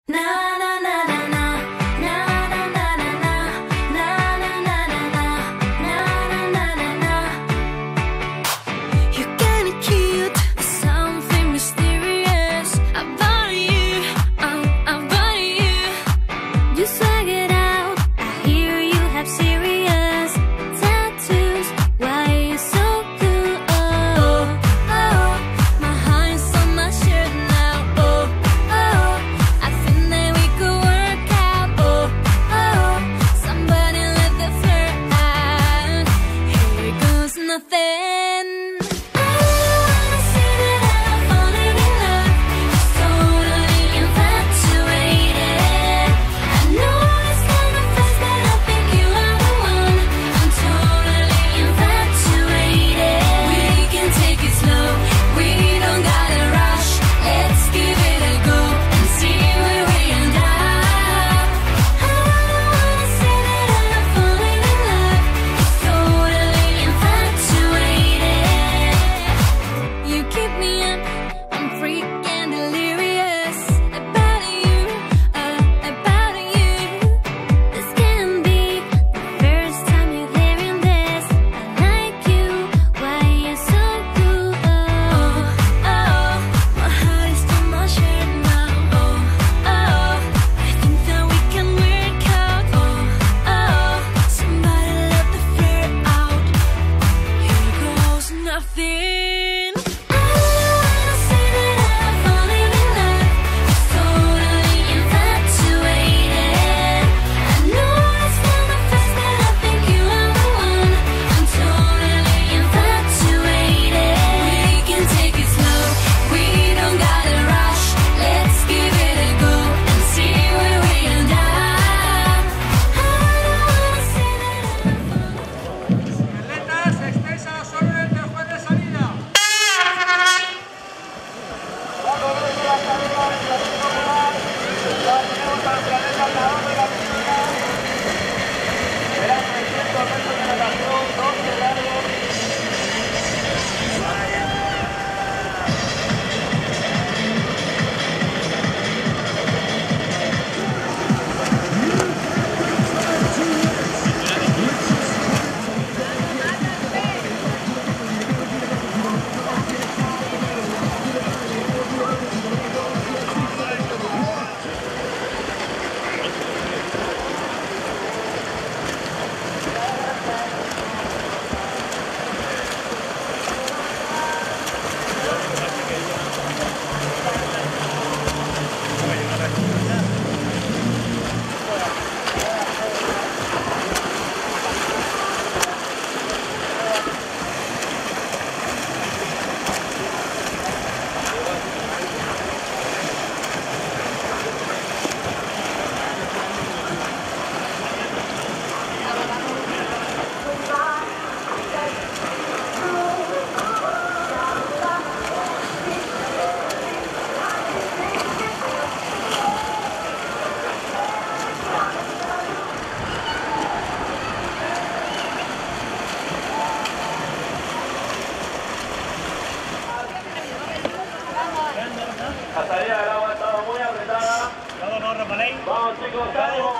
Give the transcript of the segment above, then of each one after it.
La salida del agua estaba muy apretada. No reparéis. Vamos chicos, ánimo.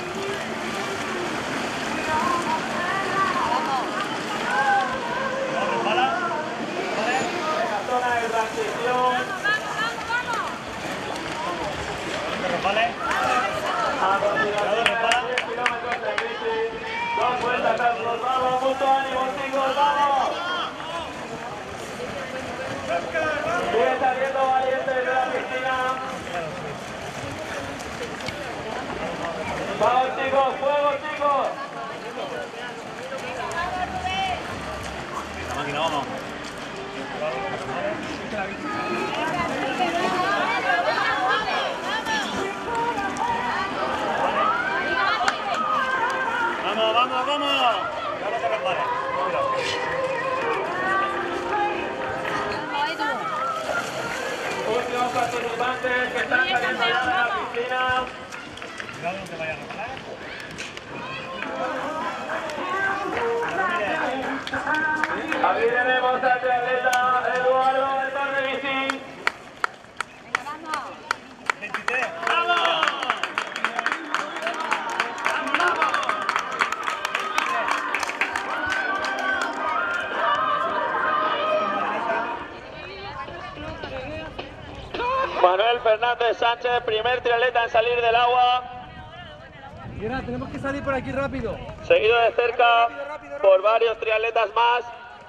No repara. En la zona de transición. No repare. A continuación, 10 kilómetros de bici. 2 vueltas Carlos, vamos, mucho ánimo chicos, vamos. Sigue saliendo valientes de la piscina. Vamos chicos, fuego chicos. La máquina, vamos. Vamos, vamos, vamos. Ya no se repare. Últimos participantes que están saliendo ya de la piscina. Cuidado, no te vayas a reparar. Aquí tenemos al atleta Eduardo del Par de Bici. Venga, vamos. 23. ¡Vamos! Fernández Sánchez, primer triatleta en salir del agua. Mira, tenemos que salir por aquí rápido. Seguido de cerca por varios triatletas más.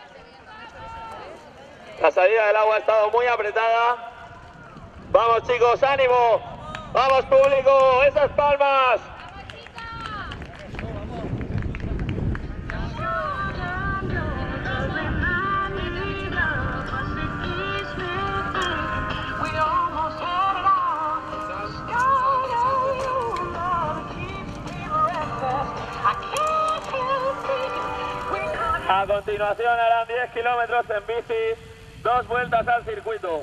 La salida del agua ha estado muy apretada. Vamos chicos, ánimo. Vamos público, esas palmas. A continuación harán 10 kilómetros en bici, 2 vueltas al circuito.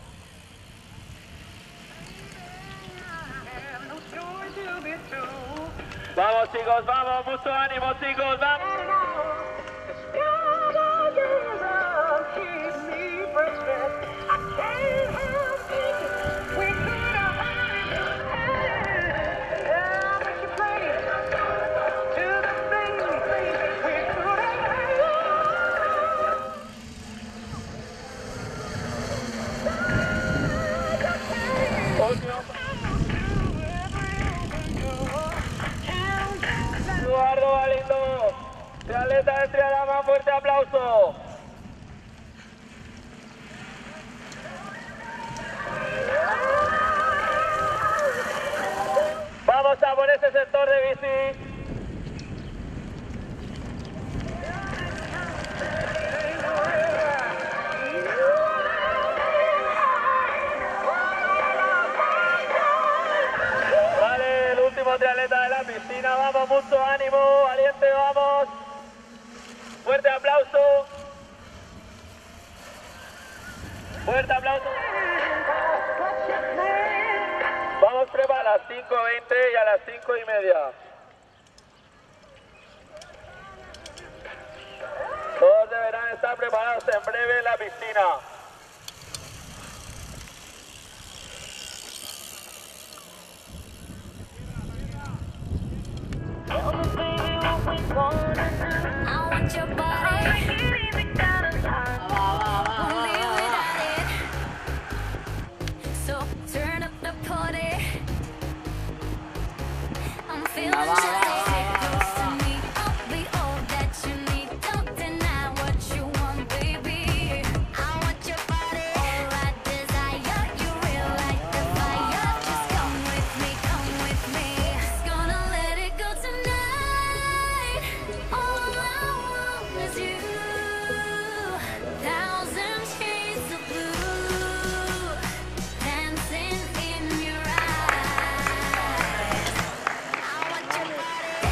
Vamos chicos, vamos, mucho ánimo chicos, vamos. Eduardo Galindo, triatleta de Triadama, fuerte aplauso. Vamos a por ese sector de bici. Vale, el último triatleta de la piscina, vamos, mucho ánimo, valiente, vamos. Fuerte aplauso. Fuerte aplauso. Vamos prueba a las 5:20 y a las 5:30. Todos deberán estar preparados en breve en la piscina. I want your body. Won't live without it. So turn up the party. I'm feeling jolly. Close to me, I'll be all that you need. Don't deny what you want, baby. I want your body. All I desire, you real like the fire. Just come with me, Just gonna let it go tonight. All I want is you. Thousand shades of blue, dancing in your eyes. I want your body.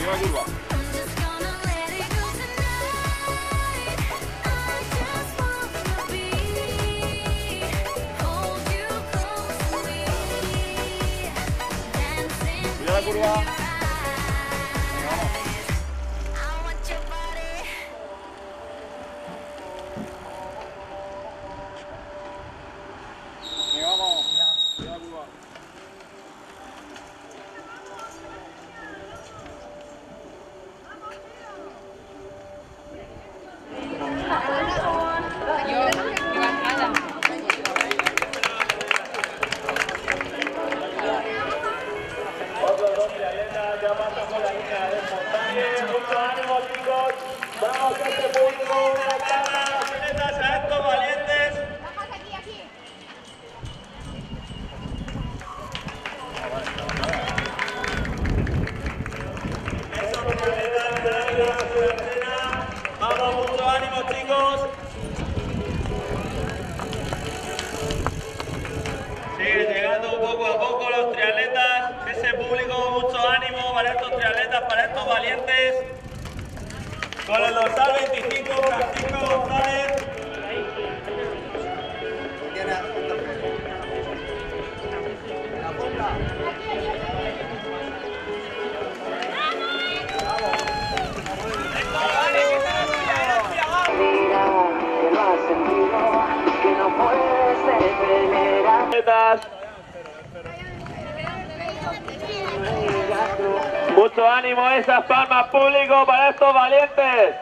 Mira la curva. I'm just gonna let it go tonight. I just wanna be, hold you close to me, dancing Mira la curva. in your eyes. I want your body. Venga, vamos. Mira la curva. Otros dos triatletas ya pasan por la línea de montaña. Mucho ánimo, chicos. Vamos a este público una palma a los atletas, a estos valientes. Esos triatletas de la Liga Sudameriana. Vamos, mucho ánimo, chicos. Sigue llegando poco a poco los triatletas, ese público, mucho ánimo para estos triatletas, para estos valientes. Con el dorsal 25, Francisco González. Mucho ánimo, esas palmas público para estos valientes.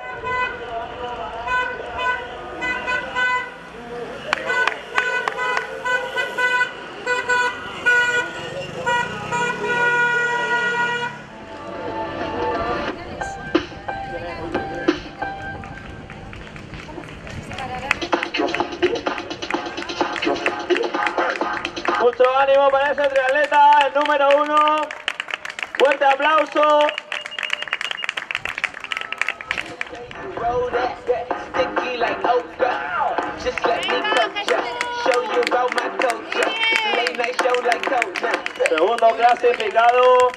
Mucho ánimo para ese triatleta, el número 1. Fuerte aplauso. Roll that sticky like okra. Just let me coach ya. Show you about my culture. Late night show like Coach. Segundo clasificado.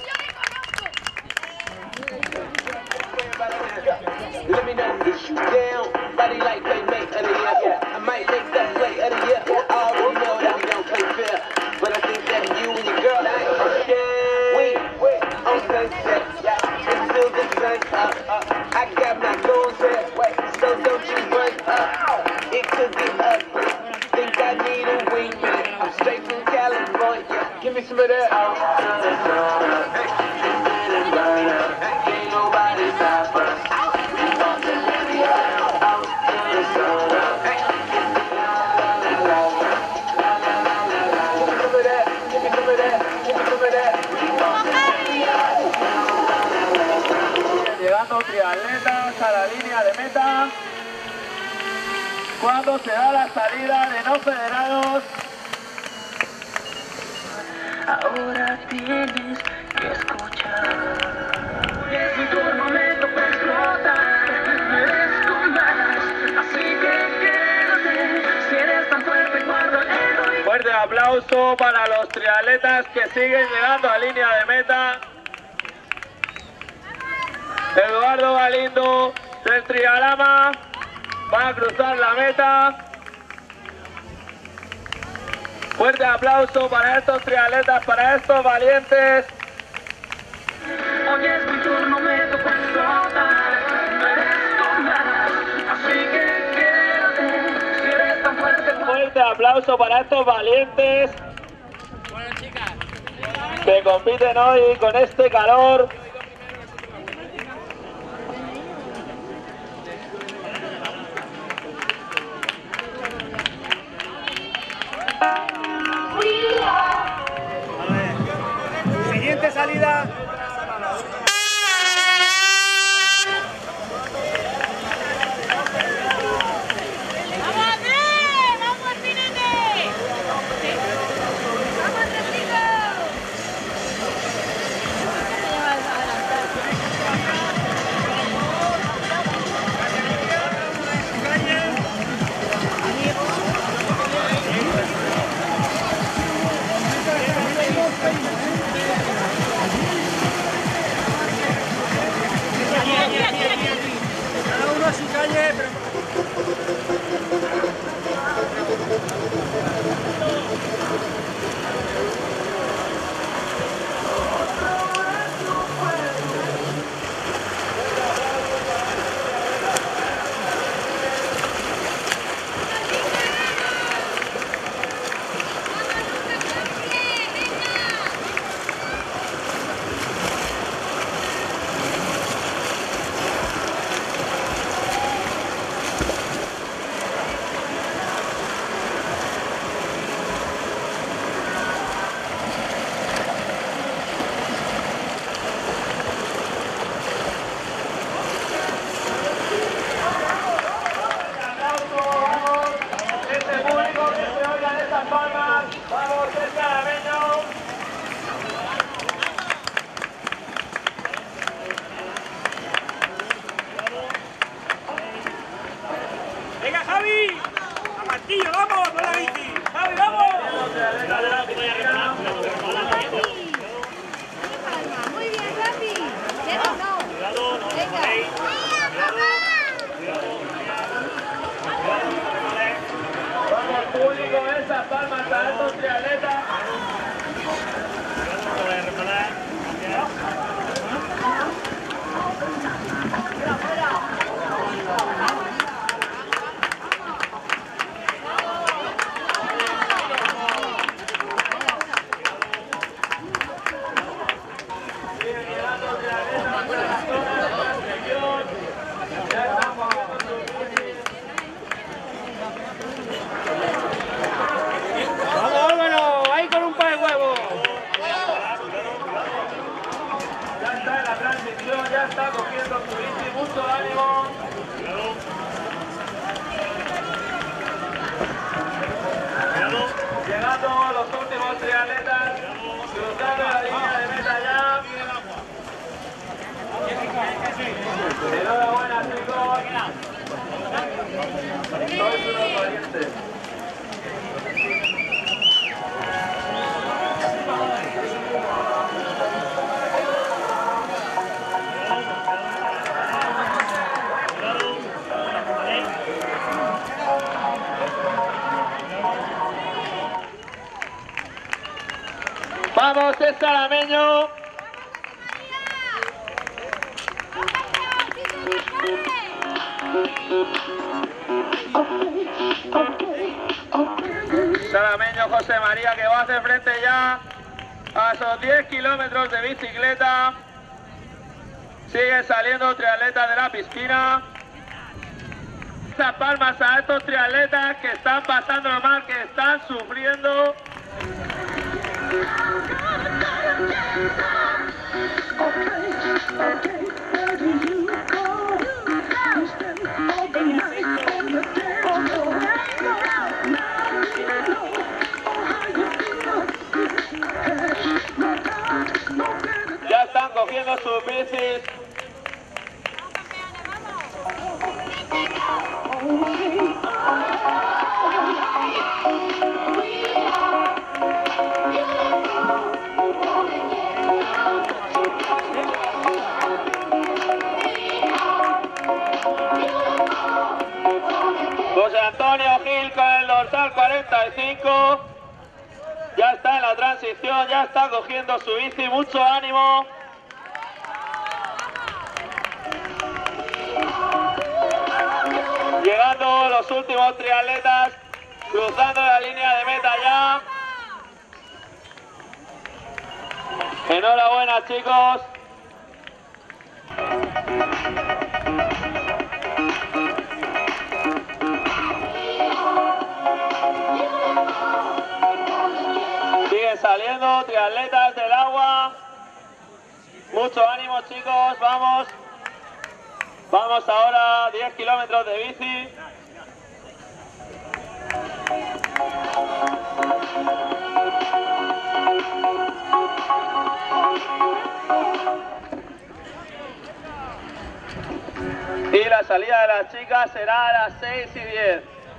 Let me know if you down. Body like playmate of the year. I might make that play of the year. I already know that we don't play fair, but I think that you and your girl ain't wait, on sunset, until the sun's up. I got my goals set, so don't you run up. It could get ugly. Think I need a wingman. I'm straight from California. Give me some of that. Ain't nobody stop us. Llegando triatletas a la línea de meta. Cuando se da la salida de no federados. Ahora tienes que escuchar. Es mi turno, me toca explotar. Merezco más, así que quédate. Si eres tan fuerte, guarda el héroe. Fuerte aplauso para los triatletas que siguen llegando a línea de meta. Eduardo Galindo del Trialama va a cruzar la meta. Fuerte aplauso para estos triatletas, para estos valientes. Hoy es mi turno, me toca explotar. Merezco más, así que quédate. Si eres tan fuerte, Fuerte aplauso para estos valientes que compiten hoy con este calor. Siguiente salida. Vamos, público, esas palmas a estos triatletas. Vamos, Álvaro, ahí con un par de huevos. Ya está en la transición, ya está cogiendo su bici, mucho ánimo. Llegando los últimos triatletas, cruzando la línea de meta ya. Enhorabuena, chicos. Sois unos valientes. Vamos, es Salameño. Salameño José María, que va hacia frente ya a esos 10 kilómetros de bicicleta. Sigue saliendo triatletas de la piscina. Esas palmas a estos triatletas que están pasando mal, que están sufriendo. Ya están cogiendo sus bicis. José Antonio Gil con el dorsal 45. Ya está en la transición, ya está cogiendo su bici, mucho ánimo. Llegando los últimos triatletas, cruzando la línea de meta ya. Enhorabuena, chicos. Siguen saliendo triatletas del agua. Mucho ánimo, chicos, vamos. Vamos ahora 10 kilómetros de bici. Y la salida de las chicas será a las 6:10.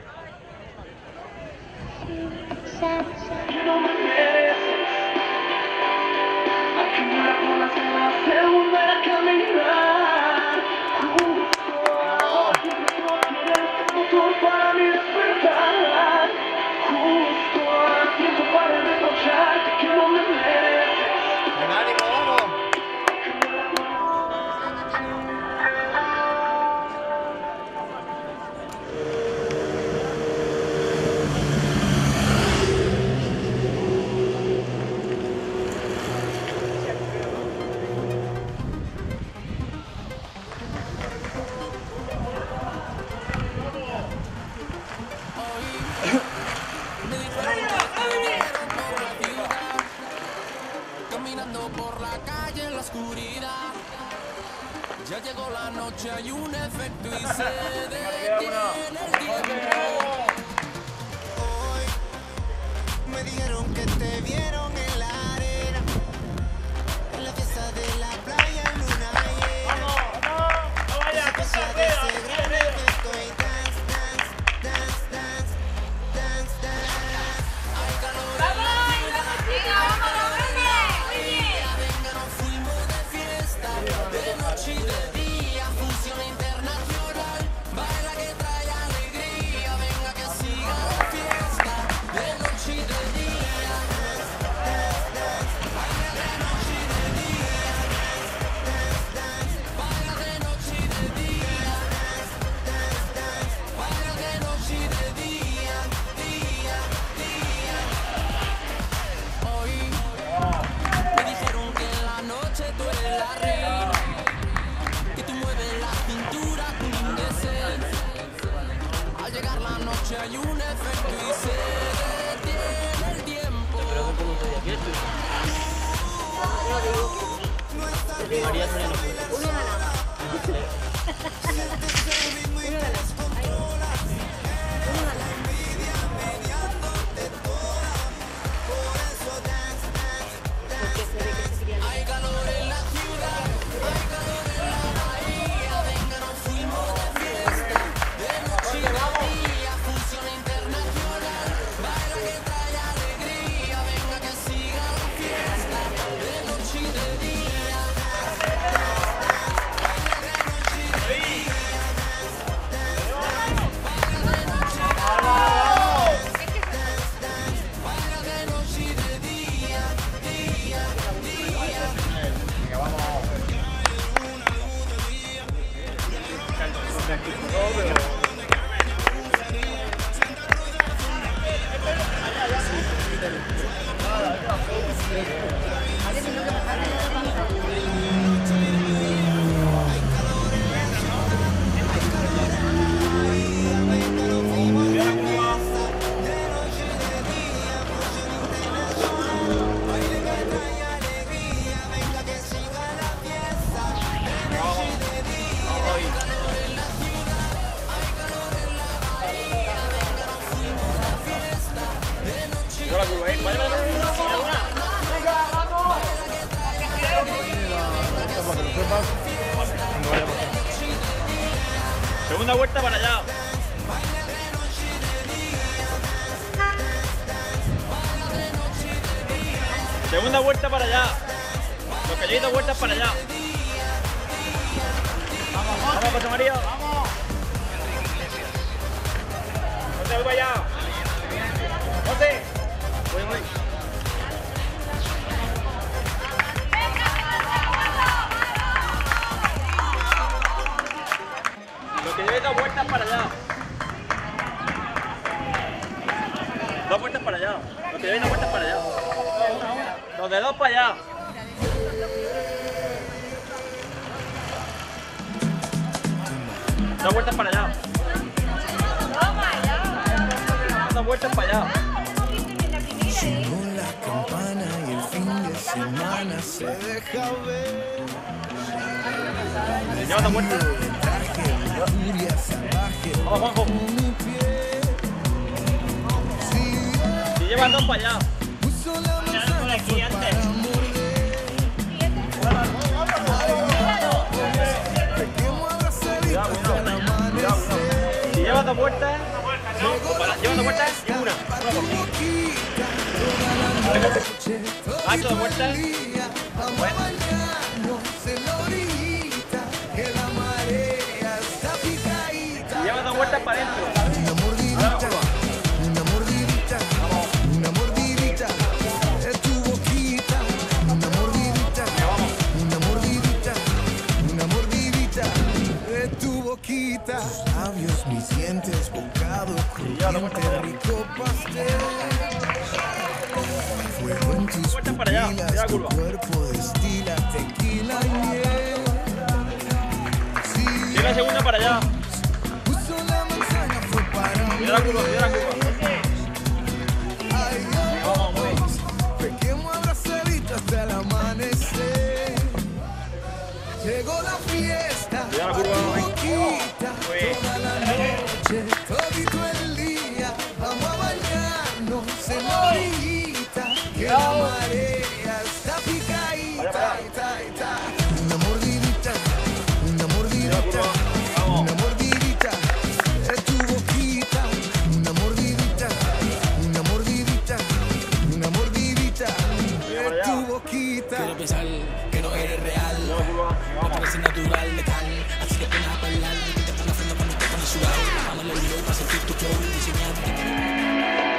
Caminando por la calle en la oscuridad, ya llegó la noche, hay un efecto y se detiene el tiempo. Hoy me dijeron que te vieron en la arena, en la fiesta de la playa en luna llena. Esa cosa de ese gran evento y dance, dance, dance, dance, dance, dance. Hay calor en la venga, nos fuimos de fiesta, de noche y de día. María Soria no puede. Uno ganado. Uno ganado. Ahí. Uno ganado. Porque se ve que se querían. Hay calor en la ciudad, hay calor en la bahía. Venga, nos fuimos de fiesta, de noche y de día. Fusión internacional, baila que trae alegría. Venga, que siga la fiesta, de noche y de día. Baila de noche y de día, día, día. Segunda vuelta para allá. Segunda vuelta para allá. Los que lleven 2 vueltas para allá. Vamos, José María. Vamos. José, voy para allá. José. Voy. Los que lleven 2 vueltas para allá. 2 vueltas para allá. Los que lleven 2 vueltas para allá. Los de 2 para allá. Dos vueltas para allá. 2 vueltas para allá. Con la campana y el fin de semana se deja ver. Lleva 2 vueltas. Furia salvaje Vamos, Juanjo. mi pie. Si llevas 2 para allá. Puso la manzana fue para morder. Pequeño abrazadito hasta el amanecer. Si llevas 2 vueltas. Llevas 2 vueltas y una. Ha hecho 2 vueltas. Vamos a bañarnos en la orillita, que la marea está picadita. Lleva 2 vueltas para adentro. Una mordidita, una mordidita, una mordidita de tu boquita. Una mordidita, una mordidita, una mordidita de tu boquita. Tus labios, mis dientes, bocado crujiente, rico pastel. Fuego en tus Vueltas para allá. pupilas, Mira, tu curva. cuerpo destila tequila y miel. Lleva la segunda para allá. Puso la manzana fue para Mira la curva, mira la curva. ay, Dios. Pequeño abrazadito hasta el amanecer. Llegó la fiesta, Mira la curva. tu boquita, Uy. toda la noche, todito el día. Vamos a bañarnos en la orillita, que la marea está picadita. Una mordidita, una mordidita, una mordidita de tu boquita. Una mordidita, una mordidita, una mordidita de tu boquita. Quiero pensar que no eres real, me parece natural, letal. Así que pones a bailar y te pongas frente cuando te pones sudado. Vamos al video para sentir tu flow diseñado.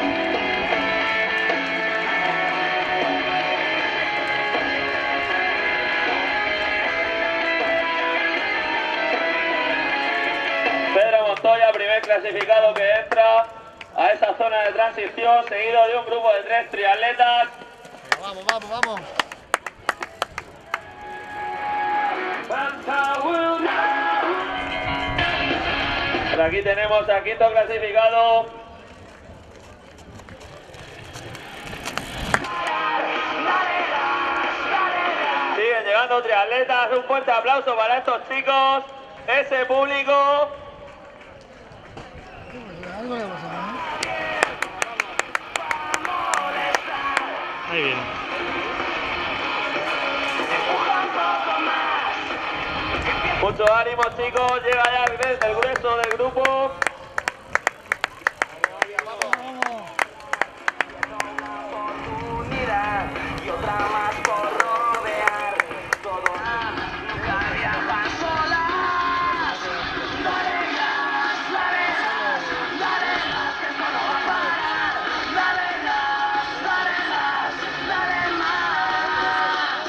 Pedro Montoya, primer clasificado que entra a esa zona de transición, seguido de un grupo de 3 triatletas. Vamos, vamos, vamos. Por aquí tenemos al quinto clasificado. Siguen llegando entrando triatletas, un fuerte aplauso para estos chicos, ese público. Algo le pasa, ¿no? Ahí viene. Mucho ánimo, chicos, llega ya el grueso del grupo. Y otra más por rodear todo. Nunca viajas solas. Dale gas, dale gas, dale gas, que esto no va a parar. Dale gas, dale gas, dale más,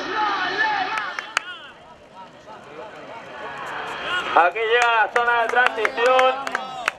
dale más. Aquí llega la zona de transición.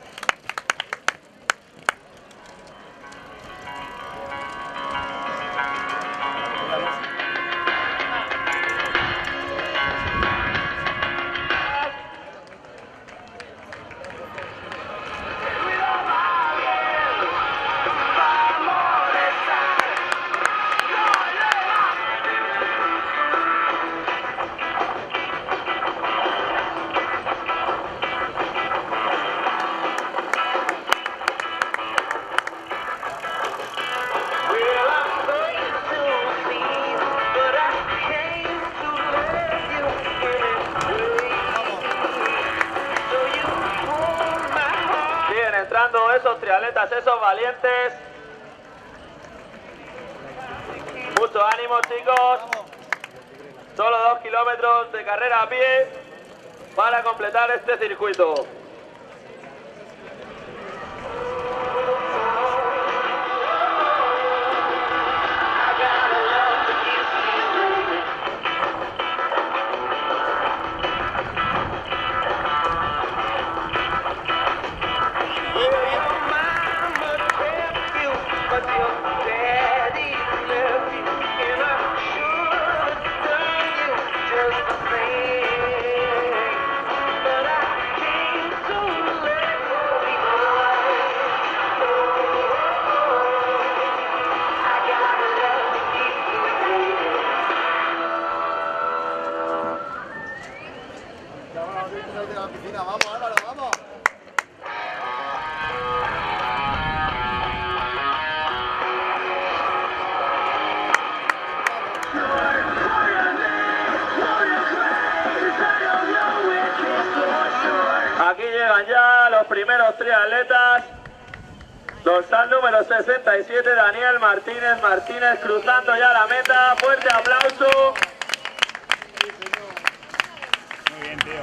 Entrando esos triatletas, esos valientes. Mucho ánimo, chicos. Solo 2 kilómetros de carrera a pie para completar este circuito. Vamos, Álvaro, vamos. Aquí llegan ya los primeros triatletas. Dorsal número 67, Daniel Martínez cruzando ya la meta. Fuerte aplauso. Muy bien, tío.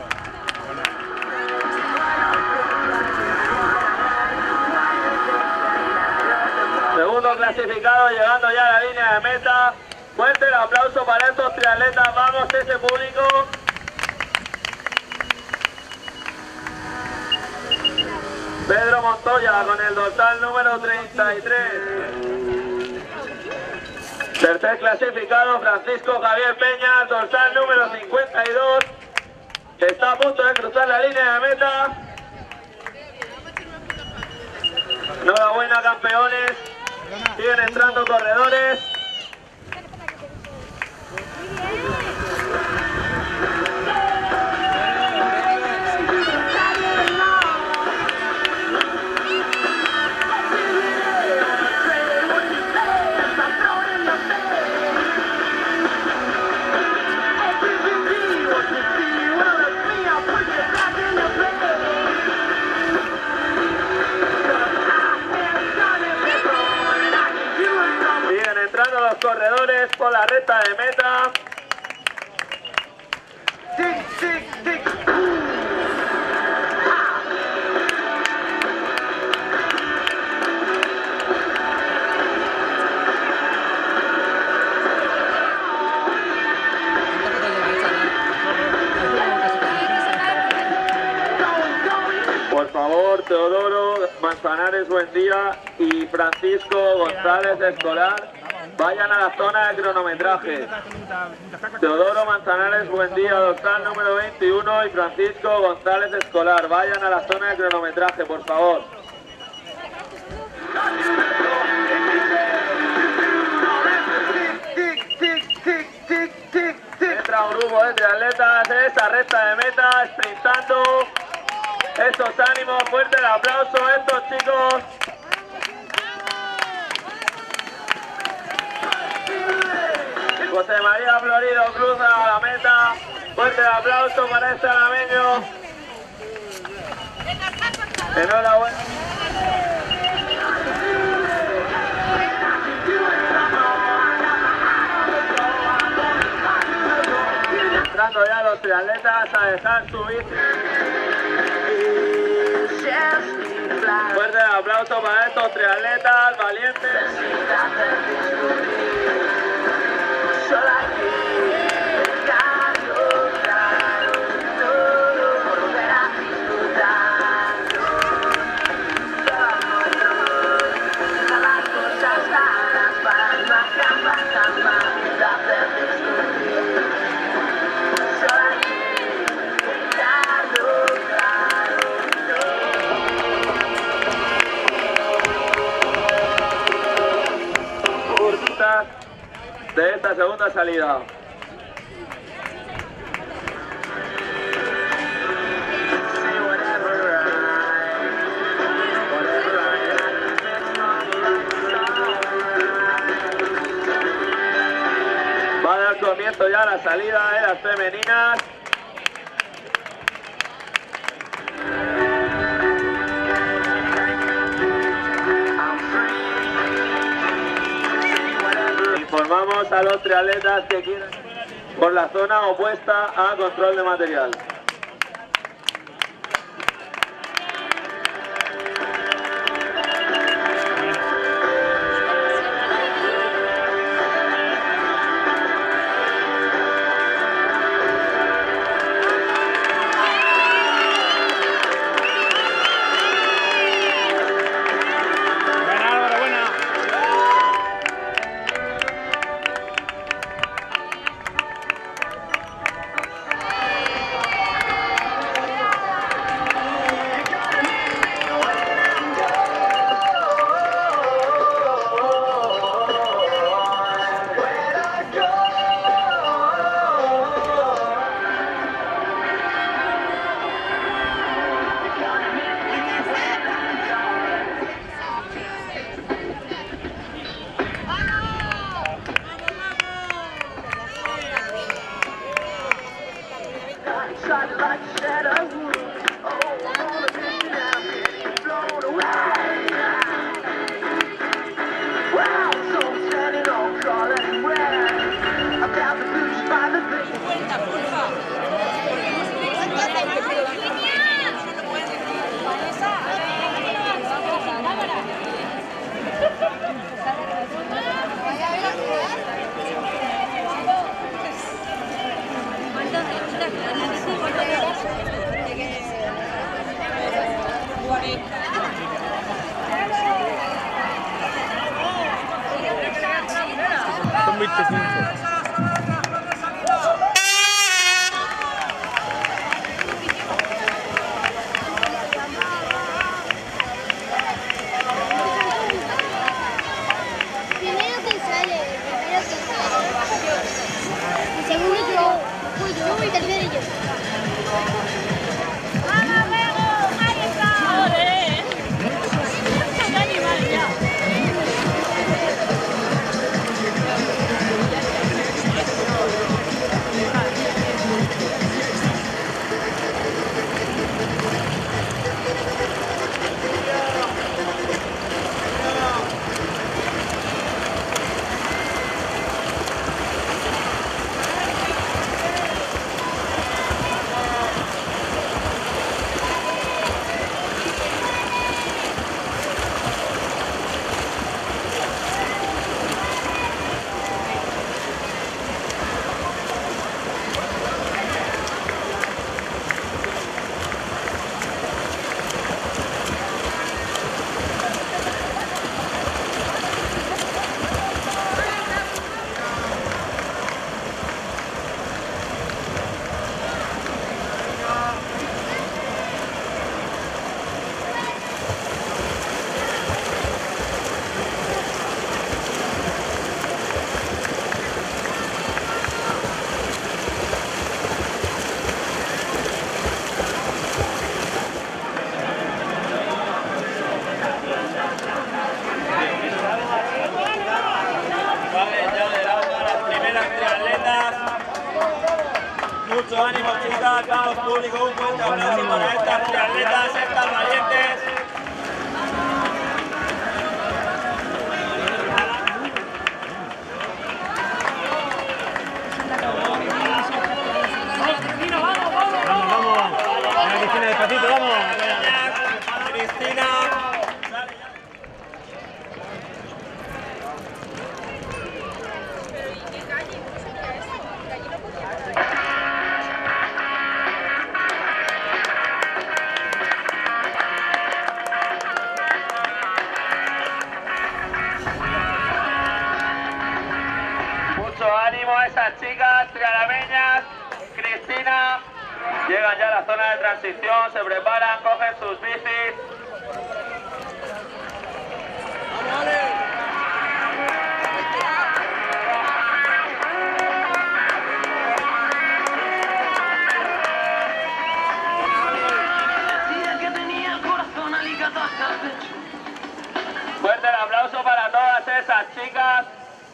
Segundo clasificado llegando ya a la línea de meta. Fuerte el aplauso para estos triatletas. Vamos, ese público. Pedro Montoya con el dorsal número 33. Tercer clasificado, Francisco Javier Peña, dorsal número 52. Está a punto de cruzar la línea de meta. Enhorabuena, campeones. Siguen entrando corredores. Los corredores por la recta de meta. Por favor, Teodoro Manzanares Buendía y Francisco González Escolar vayan a la zona de cronometraje. Teodoro Manzanares Buendía, dorsal número 21, y Francisco González Escolar, vayan a la zona de cronometraje, por favor. entra un grupo de triatletas en esta recta de meta, sprintando. Estos ánimos, fuerte el aplauso a estos chicos. José María Florido cruza la meta. Fuerte el aplauso para este alameño. Enhorabuena. Entrando ya los triatletas a dejar su bici. Fuerte el aplauso para estos triatletas valientes. De esta segunda salida. Va a dar comienzo ya la salida de las femeninas. Informamos a los triatletas que quieren por la zona opuesta a control de material. Son 25. Primero que sale. El segundo yo. Fui yo y el tercero yo. ¡Vamos, Bego! ¡Ahí está! ¡Joder! ¡Qué animal ya! Vamos, público, un fuerte aplauso para estas triatletas, estas valientes. Vamos. Venga, Cristina, despacito, vamos. Cristina. Mucho ánimo a esas chicas trialameñas. Cristina. Llegan ya a la zona de transición, se preparan, cogen sus bicis. Fuerte el aplauso para todas esas chicas.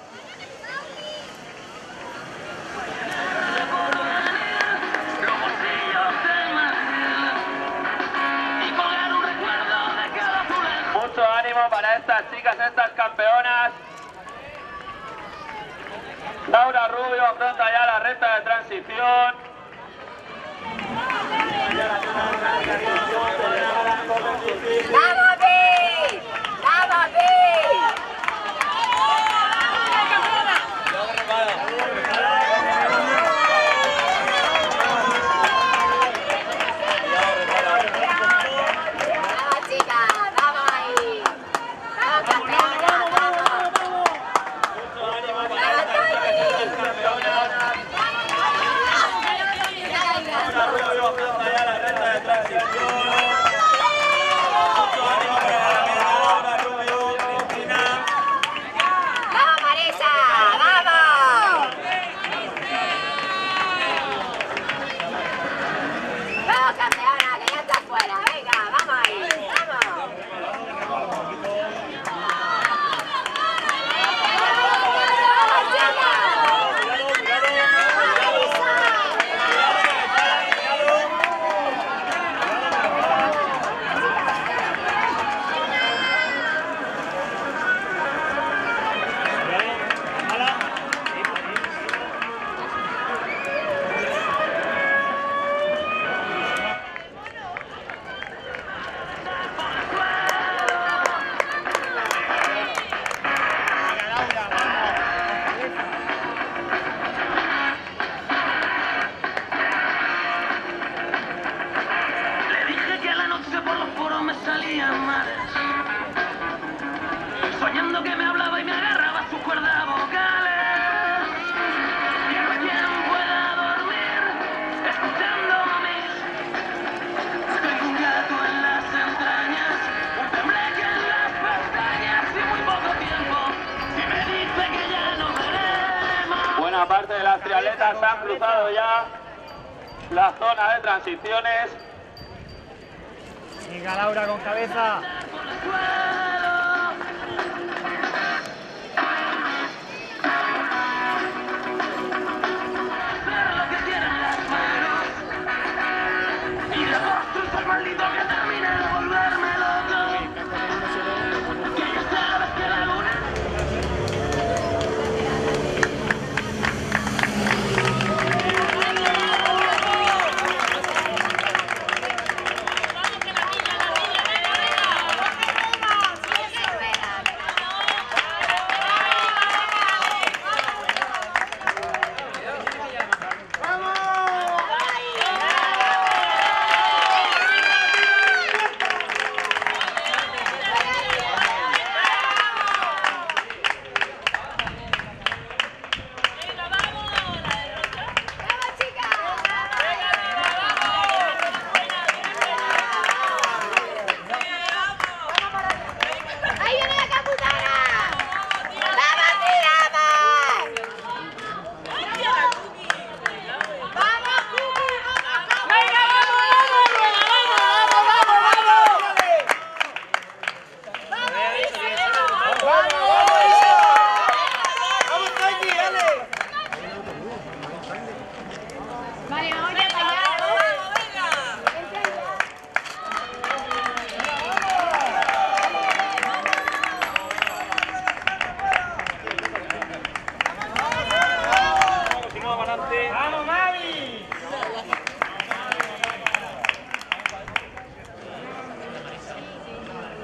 Mucho ánimo para estas chicas, estas campeonas. Laura Rubio afronta ya la recta de transición. ¡Vamos, Pi! ¡Vamos, Pi! ¡Vamos, chicas! ¡Vamos ahí! ¡Vamos, campeonas! ¡Vamos! Mucho ánimo para estas chicas, estas campeonas. Laura Rubio afronta ya la recta de transición. Mucho ánimo para la medalla Laura Rubio, Cristina. ¡Vamos, Marisa! ¡Vamos! ¡Vamos, campeona! ¡Que ya está fuera! ¡Venga! ¡Vamos ahí! ¡Vamos! ¡Vamos, chicas! Le dije que a la noche por los poros me salían mares, soñando que me hablaba y me agarraba sus cuerdas vocales. Y no hay quien pueda dormir escuchando mis. Soy un gato en las entrañas, un tembleque en las pestañas y muy poco tiempo. Si me dice que ya nos veremos. Buena parte de las triatletas han cruzado ya la zona de transiciones. Venga, Laura, con cabeza. Hacer lo que quieran las manos y de postres al maldito que termine de volverme loco. Que ya sabes que la luna.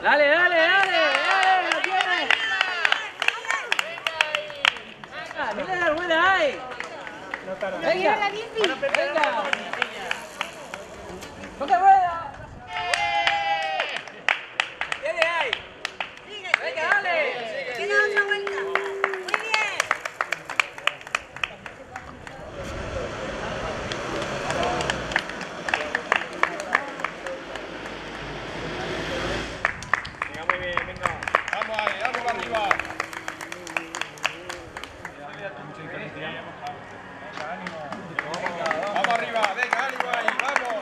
Dale, dale, dale, dale, lo tienes. Venga, mira la rueda ahí. Venga, venga. ¡Toca rueda! ¡Viene ahí! ¡Venga, dale! Queda otra vuelta. Muy bien. Venga, muy bien, venga. Vamos ahí, vamos arriba. Vamos arriba, venga, ánimo ahí, vamos.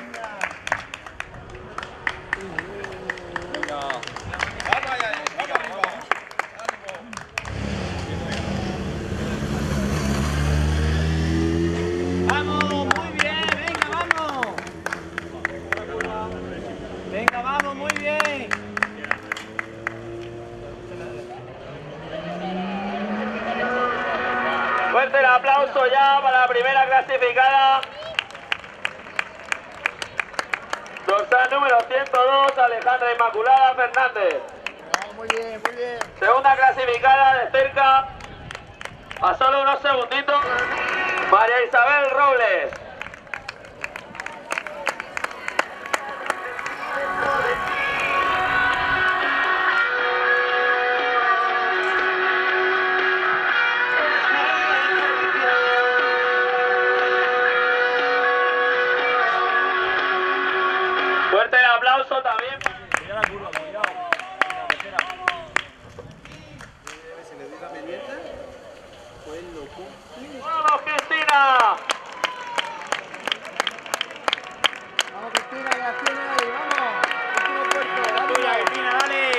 Venga. Vamos allá, vamos arriba. Vamos, muy bien, venga, vamos. Venga, vamos, muy bien. Fuerte el aplauso ya para la primera clasificada. Dorsal número 102, Alejandra Inmaculada Fernández. Muy bien, muy bien. Segunda clasificada de cerca, a solo unos segunditos, María Isabel Robles. Fuerte el aplauso también. Mira la curva, cuidado. ¡Vamos, Cristina! Vamos, Cristina, ya tiene ahí, vamos. Último puerto, vamos. Tuya, Cristina, dale.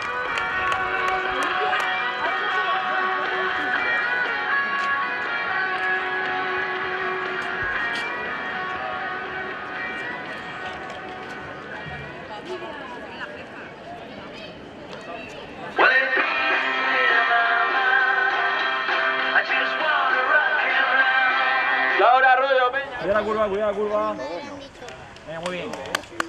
Laura Arroyo Peña. Cuidado la curva, cuidado la curva. Venga, muy bien.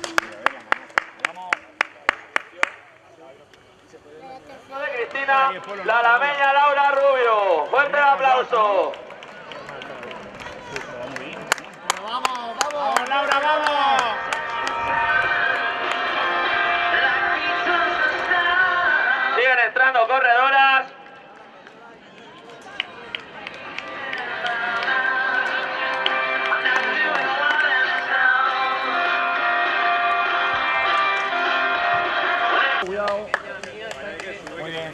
De Cristina, la alameña Laura Rubio. Fuerte el aplauso. Vamos, vamos. Vamos, Laura, vamos. Siguen entrando corredoras. Cuidado. Muy bien.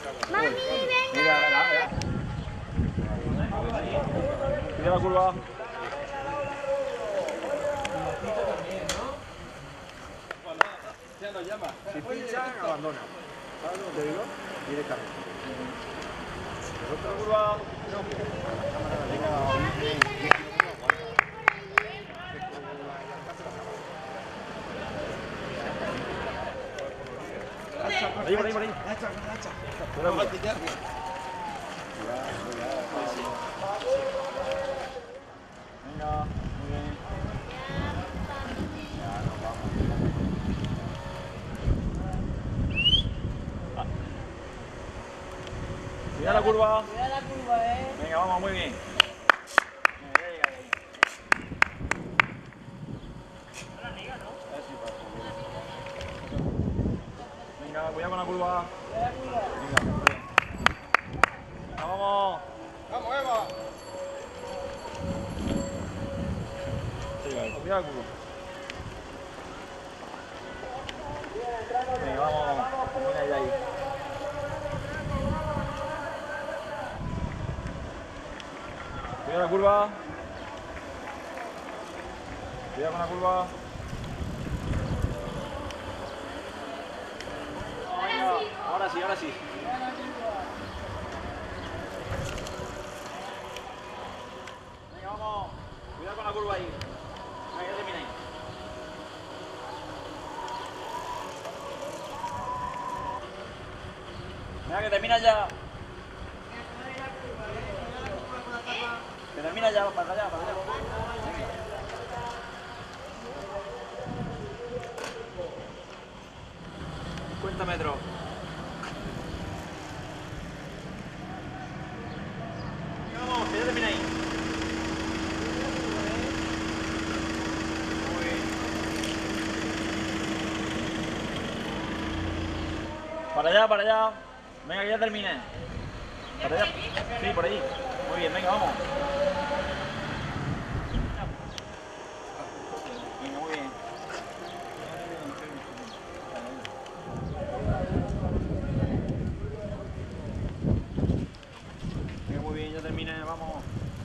Cuidado la curva. Si pinchan, abandona. ¿Sabes lo que te digo? Directamente. Otra curva. Ahí, por ahí, por ahí. Venga, muy bien. Cuidado la curva. Cuidado la curva, Venga, vamos, muy bien. Venga, cuidado con la curva. Venga, muy bien. Venga, vamos. Vamos, Eva. Cuidado la curva. Venga, vamos. Mira ahí. Cuidado la curva. Cuidado con la curva. Ahora sí, ahora sí. Venga, vamos. Cuidado con la curva ahí. Venga, ya terminé. Venga, que termina ya. Que termina ya, para allá, para allá. Venga. 60 metros. Vamos, que ya termina ahí. Para allá, para allá. Venga, que ya termine. ¿Para allá? Sí, por ahí. Muy bien, venga, vamos. Venga, muy bien. Venga, muy bien, ya terminé, vamos.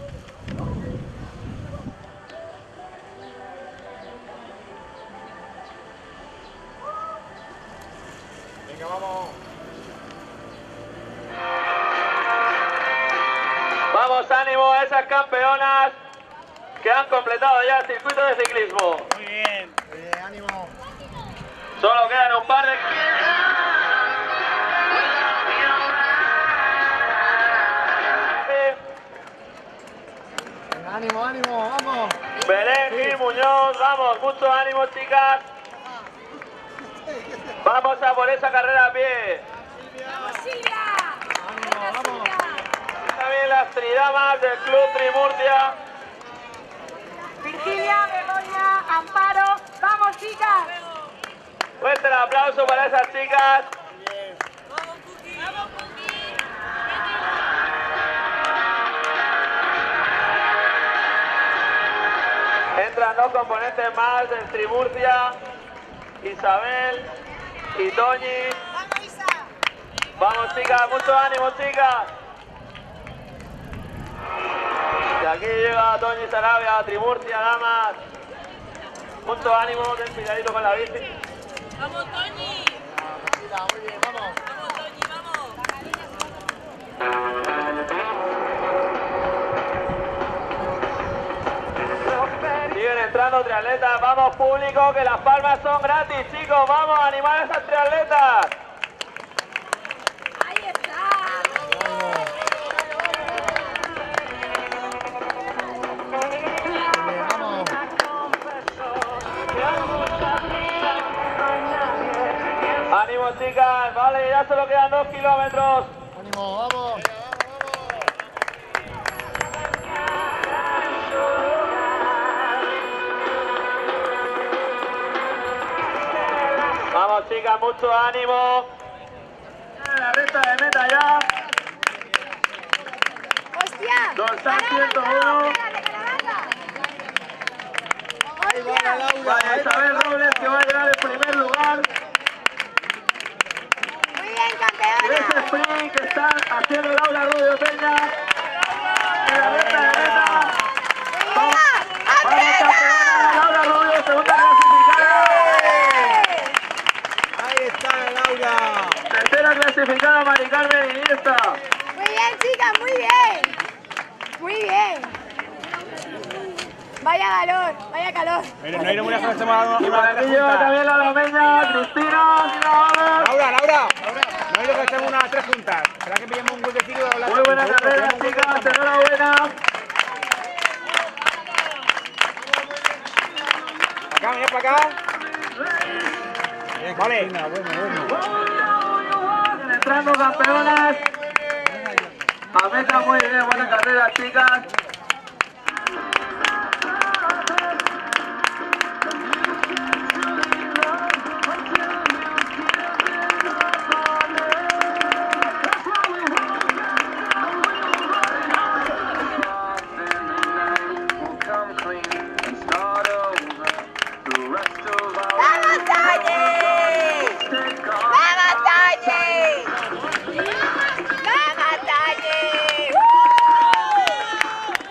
Venga, vamos. Vamos, ánimo a esas campeonas que han completado ya el circuito de ciclismo. Muy bien. Ánimo. Solo quedan un par de... Venga, ánimo, ánimo, vamos. Belén Gil Muñoz, vamos, mucho ánimo, chicas. Vamos a por esa carrera a pie. ¡Vamos, Silvia! Ánimo, vamos. También las tridamas del Club Trimurcia. Virgilia, Begoña, Amparo, ¡vamos, chicas! Fuerte el aplauso para esas chicas. Entran dos componentes más del Trimurcia, Isabel y Toñi. ¡Vamos, Isa! Vamos, chicas, mucho ánimo, chicas. Y aquí llega Toñi Sarabia, Trimurcia, damas. Mucho ánimo, ten cuidadito con la bici. ¡Vamos, Toñi! Muy bien, vamos. ¡Vamos, Toñi, vamos! Siguen entrando triatletas, vamos público, que las palmas son gratis, chicos, vamos a animar a esas triatletas. ¡Ahí está! Vamos. Ánimo, chicas, vale, ya solo quedan 2 kilómetros. Ánimo, vamos. Vamos, chicas, mucho ánimo. La recta de meta ya. ¡Hostia! Dorsal 101. Vaya Isabel Robles, que va a llegar en primer lugar. Muy bien, Y campeona. ese sprint que está haciendo Laura Rubio Peña. En la recta de meta. Vamos, campeona, Laura Rubio, segunda clasificada. Ahí está Laura. Tercera clasificada, Mari Carmen Iniesta. Muy bien, chicas, muy bien. Muy bien. Vaya calor, vaya calor. Pero no iré muy lejos, estamos a Y por aquí lleva también la lameña, Cristina. Vamos. Laura. No iré que estemos unas 3 juntas. Será que pillamos un huequecillo de hablar. Muy buena carrera, chicas, enhorabuena. Acá, mira para acá. Vale. Entrando campeonas. A meta muy bien, buena carrera, chicas. ¡Vamos, Toñi! ¡Vamos, Toñi! ¡Vamos, Toñi!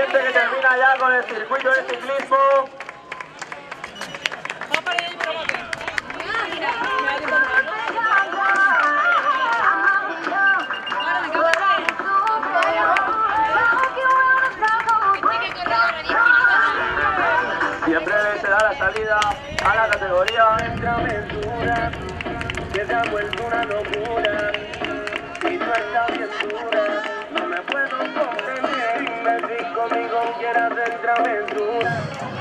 valiente que termina ya con el circuito de ciclismo. Siempre se da la salida a la categoría. Nuestra aventura que se ha vuelto una locura y no está bien dura. No me puedo contener, dime si conmigo quieras hacer travesura.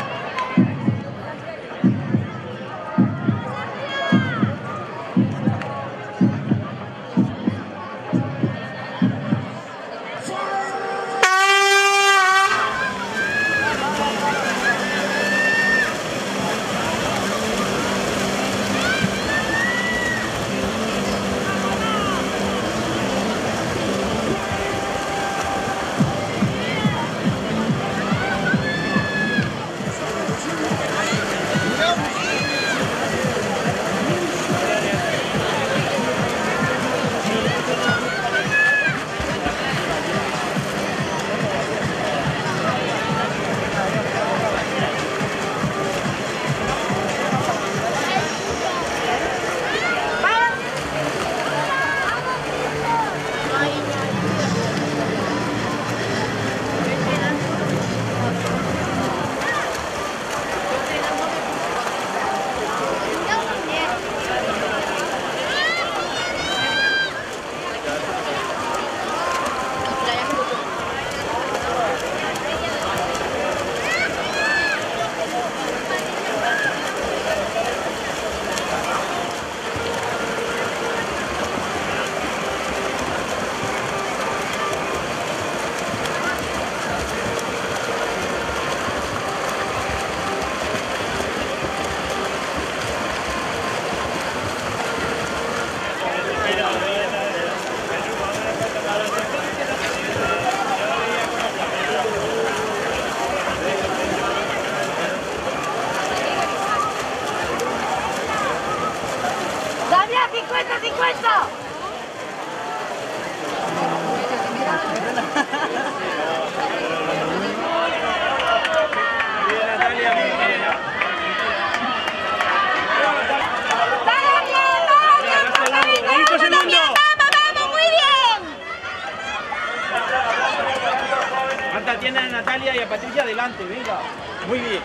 Tiene a Natalia y a Patricia adelante, venga. Muy bien.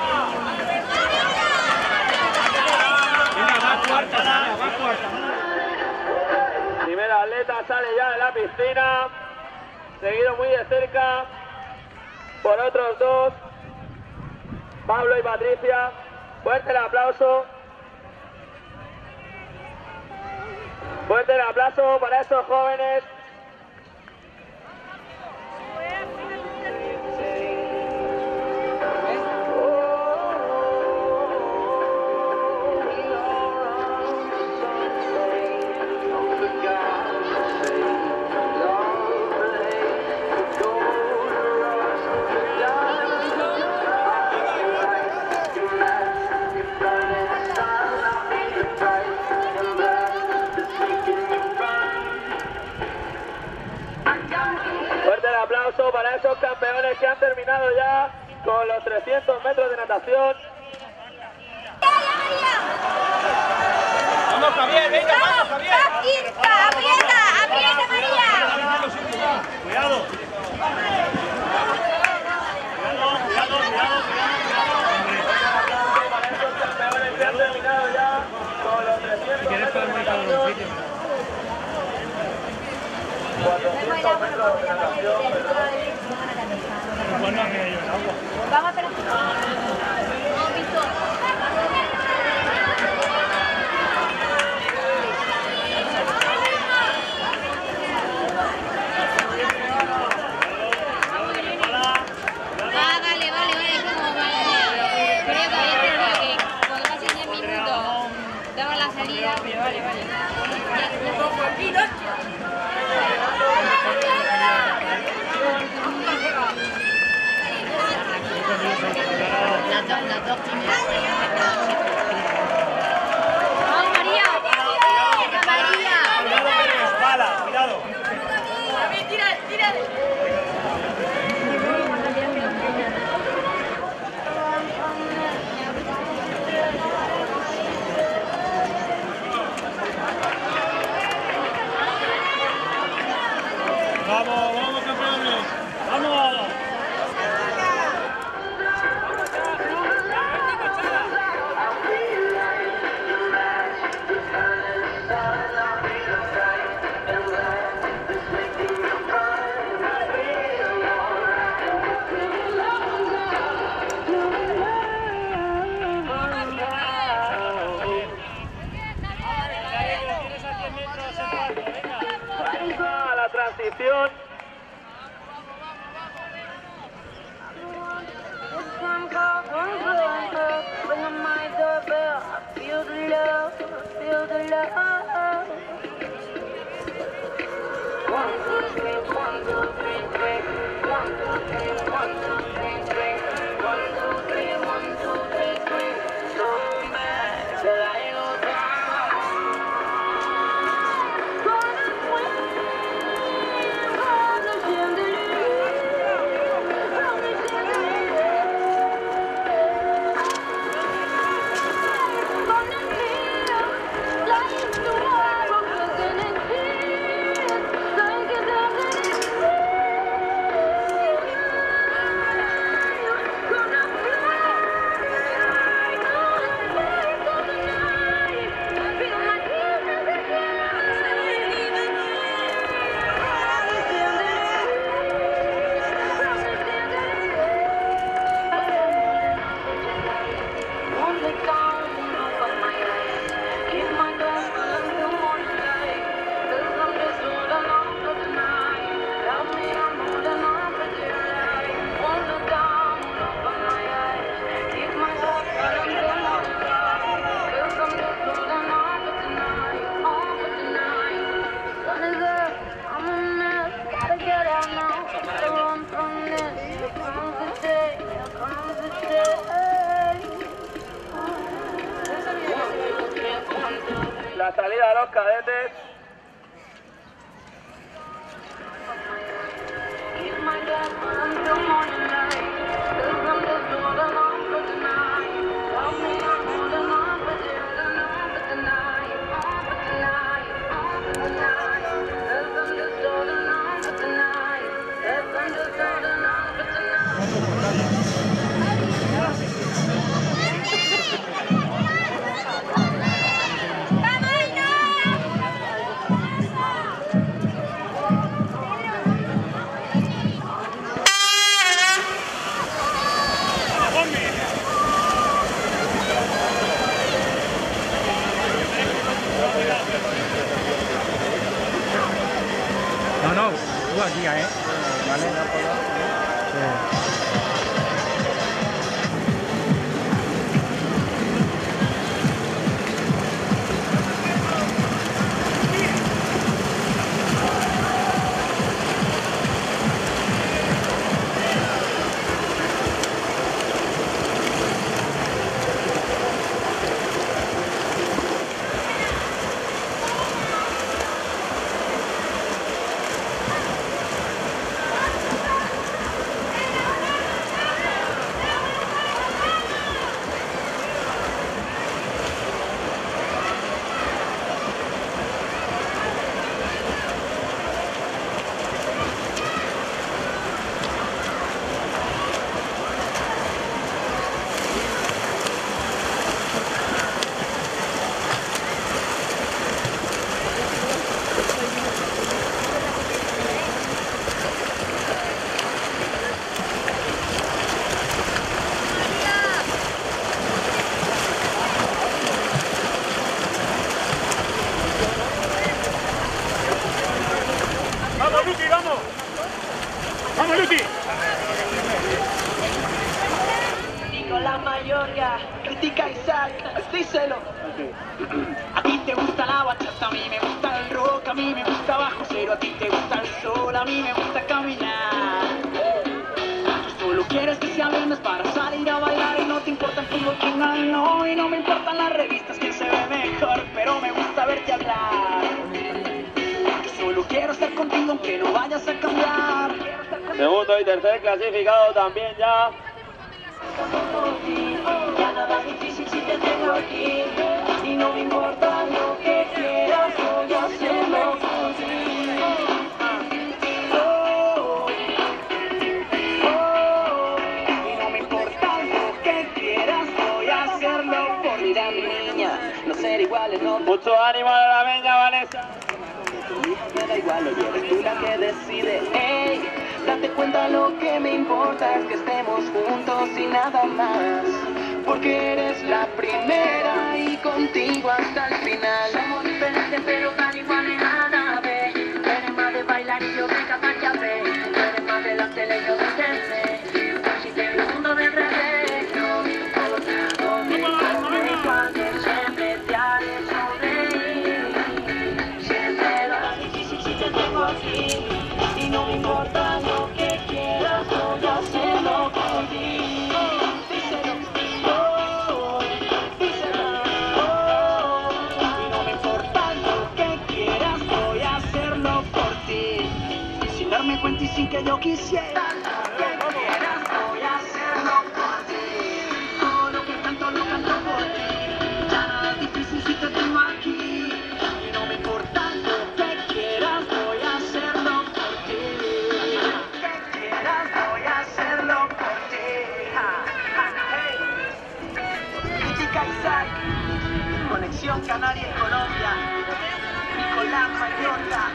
Venga, va cuarta, Sara, va cuarta. Primera atleta sale ya de la piscina, seguido muy de cerca por otros dos, Pablo y Patricia. Fuerte el aplauso. Fuerte el aplauso para estos jóvenes. Para esos campeones que han terminado ya con los 300 metros de natación. Vamos, Javier, venga, vamos, Javier. ¡Aprieta, aprieta, María! Cuidado. Para esos campeones que han terminado ya con los 300 metros de natación. 400 metros de natación. Vamos a hacer revolución. La salida de los cadetes. No, tú aquí, vale, no puedo. ¡Vamos, Luqui, vamos! ¡Vamos, Luqui! Nicolás Mayorga, critica a Isaac, díselo. A ti te gusta la bachata, a mí me gusta el rock, a mí me gusta bajo cero, a ti te gusta el sol, a mí me gusta caminar. Tú solo quieres que sea viernes para salir a bailar y no te importa el fútbol, quién ganó, y no me importan las revistas, quién se ve mejor, pero me gusta verte hablar. Solo quiero estar contigo aunque no vayas a cambiar. Segundo y tercer clasificado también ya. Ya nada es difícil si te tengo aquí. Y no me importa lo que quieras, voy a hacerlo contigo. Y no me importa lo que quieras, voy a hacerlo por vida, mi niña. No ser iguales, no. Mucho ánimo a la meña, Vanessa. Me da igual, oye, eres tú la que decide. Ey, date cuenta, lo que me importa es que estemos juntos y nada más. Porque eres la primera y contigo hasta el final. Somos diferentes pero tan iguales a la vez. Eres más de bailar y yo de darme cuenta y sin que yo quisiera. Que quieras, voy a hacerlo por ti. Todo lo que canto lo canto por ti. Ya nada es difícil si te tengo aquí. Y no me importa lo que quieras, voy a hacerlo por ti. Que quieras, voy a hacerlo por ti. Hey. Chica Isaac, Conexión Canaria y Colombia. Nicolás Mayorga.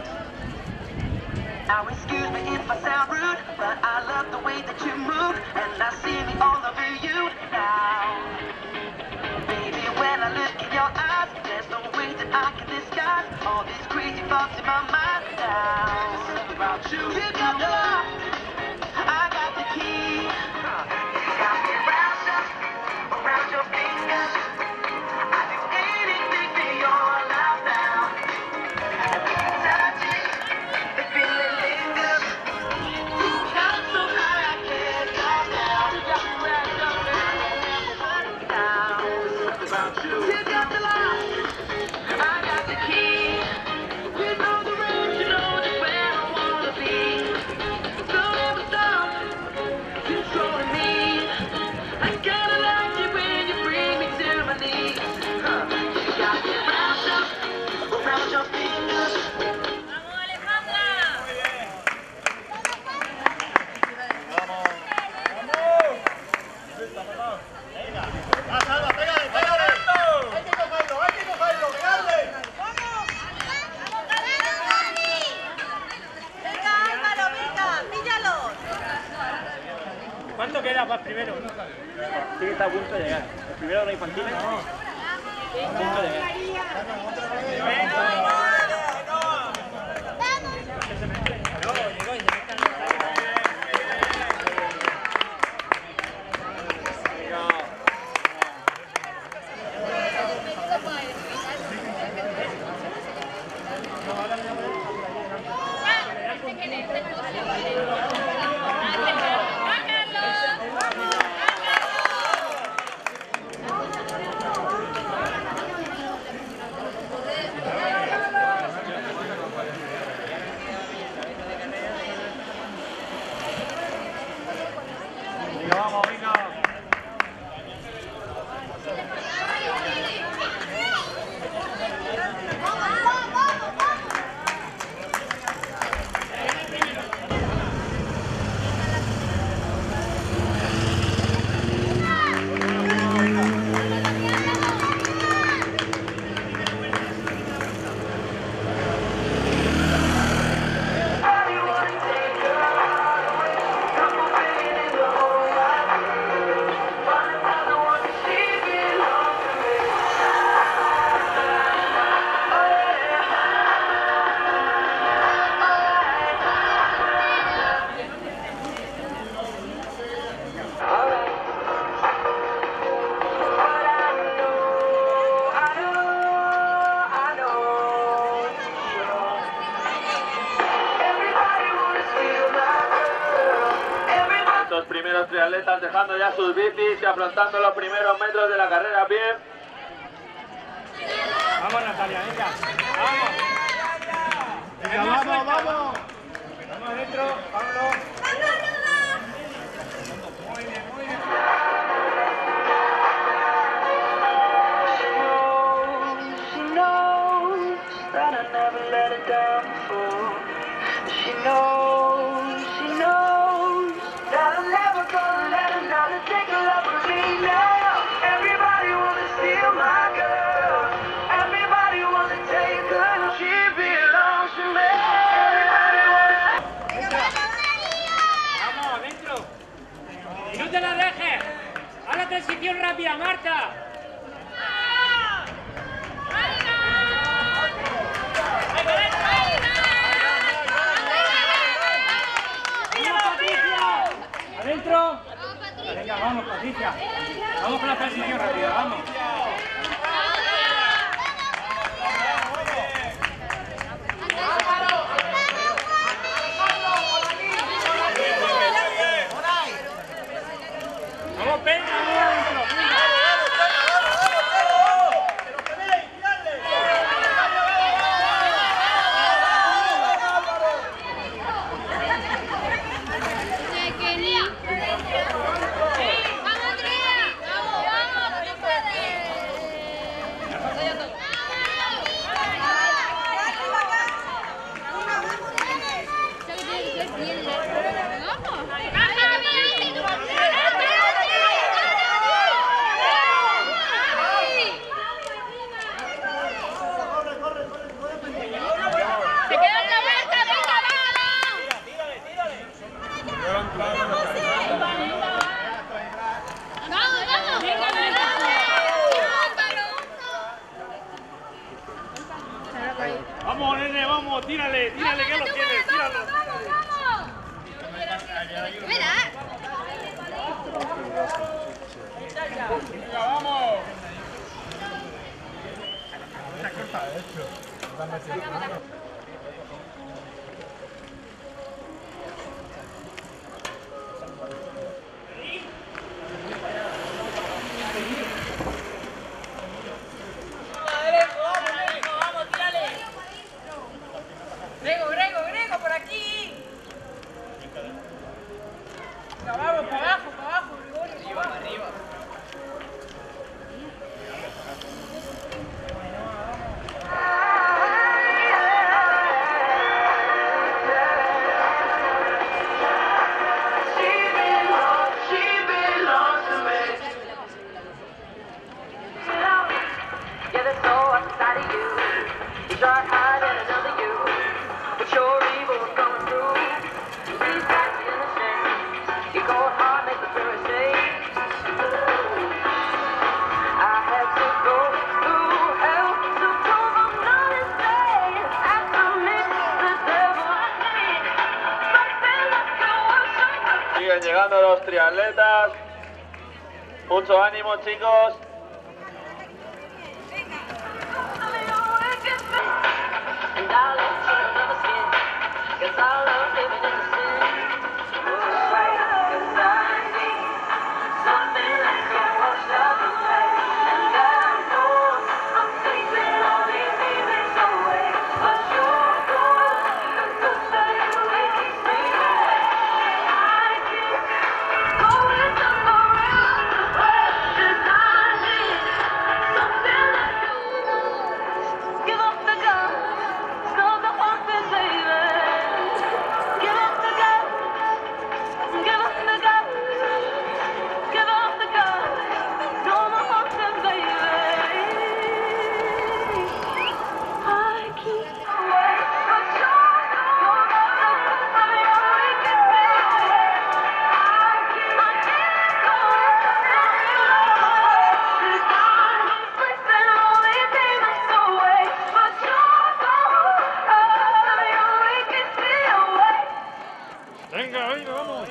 Now excuse me if I sound rude, but I love the way that you move, and I see me all over you now. Baby, when I look in your eyes, there's no way that I can disguise all these crazy thoughts in my mind now. About you, you got the lock, I got the key. You got me wrapped up around your fingers. I do anything for your love now. And we can touch it, the feeling lingers. You got so high I can't come down. You got me wrapped up and I never want it down. About you, you got the lock, I got the key. You know the road, you know just where I wanna be. Don't ever stop controlling me. I gotta like it when you bring me to my knees. You got me wrapped up around your fingers. ¡Vamos, Alejandra! ¡Venga, Álvaro, venga! ¡Píllalo! ¿Cuánto queda para el primero? Sí, está a punto de llegar. El primero de los infantiles. A punto de llegar. Los primeros triatletas dejando ya sus bicis y afrontando los primeros metros de la carrera a pie. Vamos, Natalia, venga. Vamos. Venga, vamos, vamos. Vamos adentro, Pablo. Muy bien, muy bien. She knows that I never let her down before. She knows that I'm never gonna let her down and take her love with me now. Everybody wanna steal my girl. Everybody wanna take her. She belongs to me. Vamos, adentro. Y no te la dejes. Haz la transición rápida, Marta. Adentro. Venga, vamos, Patricia. Vamos con la transición rápida, vamos. Vamos, venga, vamos adentro. vamos, tírale, tírale, que lo tienes, tíralo. Mira. Venga, vamos. Grego, por aquí. Vamos, para abajo, Gregorio. Arriba. Siguen llegando los triatletas. Mucho ánimo, chicos. Venga, venga, vamos.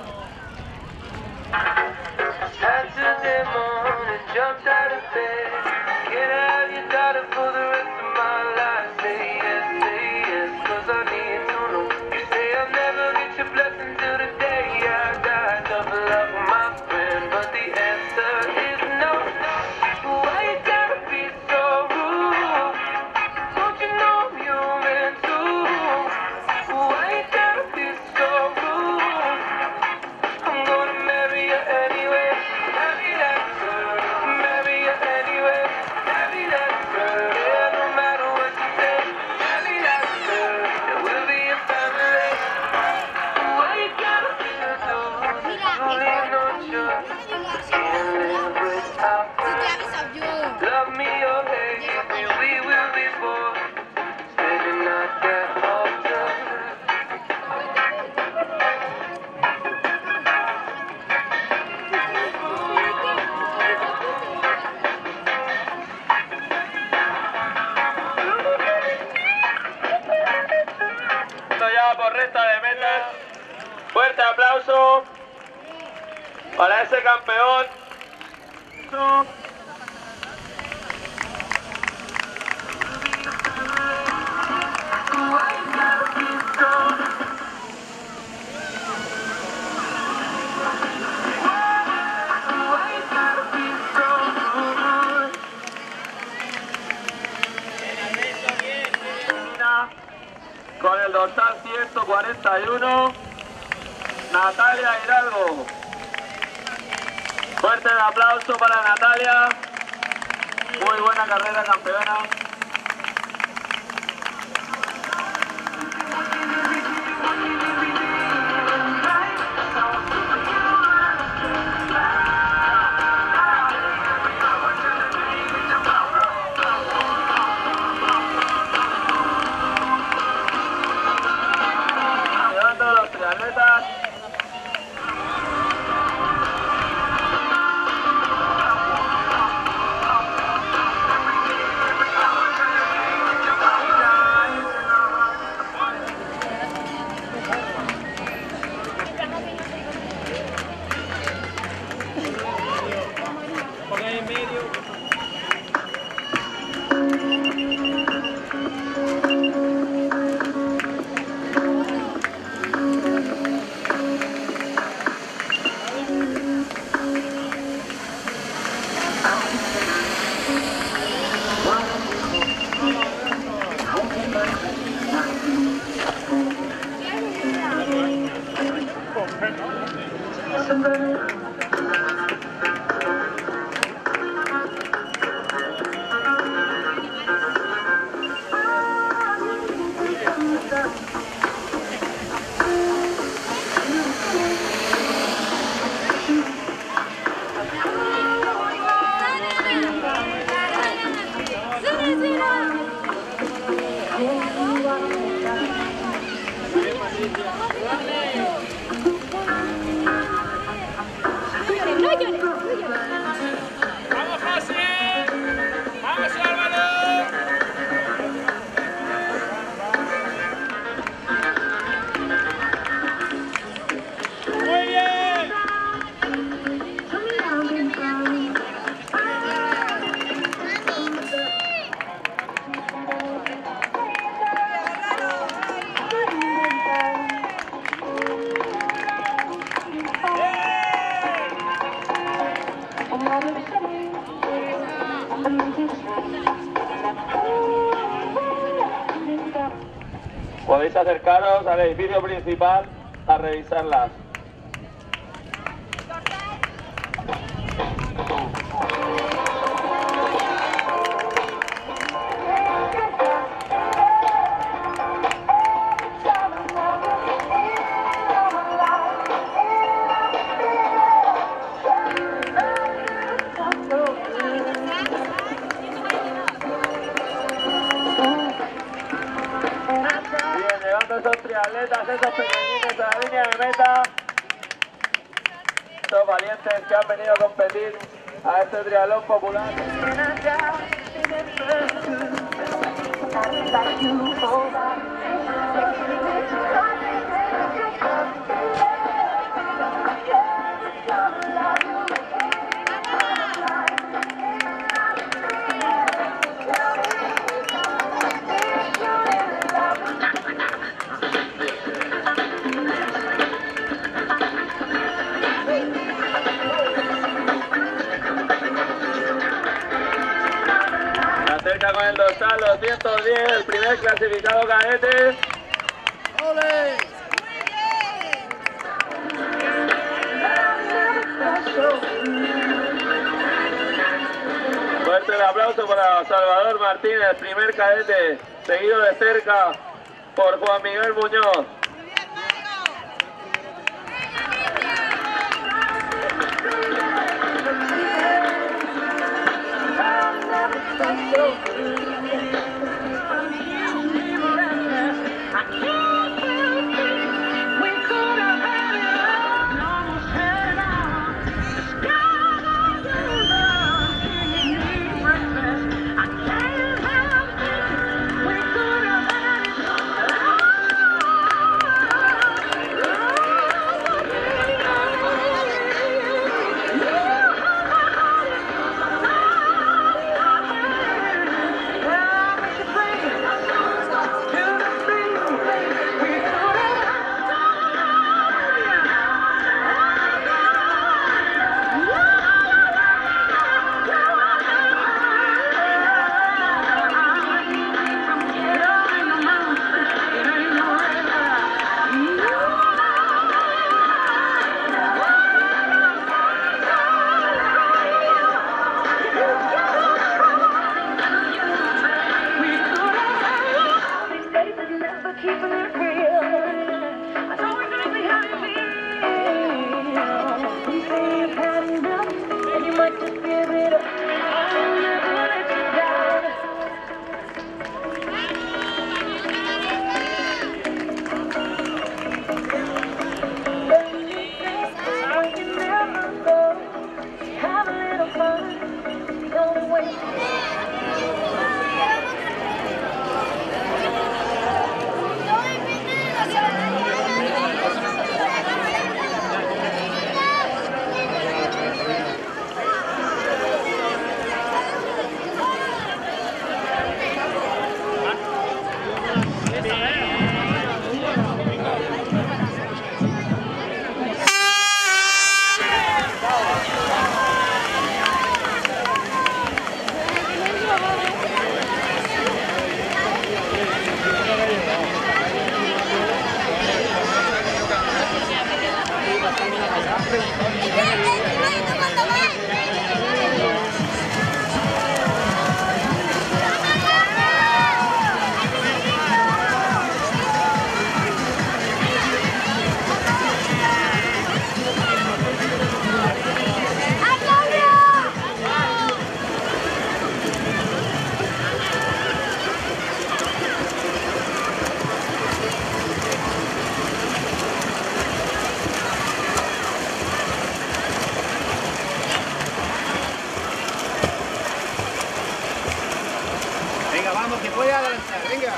Saturday morning, jumped out of bed. Can I have your daughter for the rest of my life? Say yes, 'cause I need to know. You say I'll never get your blessing till the day I die. Tough luck, my friend, but the answer is no. Why you gotta be so rude? Don't you know you're meant to? Why you gotta be so rude? I'm gonna marry you anyway. Marry that girl. Marry you anyway. Marry that girl. Yeah, no matter what you say. Marry that girl. It will be a family. Why you gotta be a dude? Truly no choice. Can't live without her. Love me or hate me, we will be born. Maybe not that often. Ya por recta de metas. Fuerte aplauso para ese campeón. Con el dorsal 141, Natalia Hidalgo. Fuerte el aplauso para Natalia. Muy buena carrera, campeona. Llegando los triatletas. ¡Vamos, José! ¡Vamos, Álvaro! ¡Muy bien! Podéis acercaros al edificio principal a revisarlas. Bien, llegando esos triatletas, esos pequeñitos a la línea de meta. Estos valientes que han venido a competir a este triatlón popular. Se acerca con el dorsal 210, el primer clasificado cadete. Fuerte el aplauso para Salvador Martínez, primer cadete, seguido de cerca por Juan Miguel Muñoz. se puede adelantar, venga.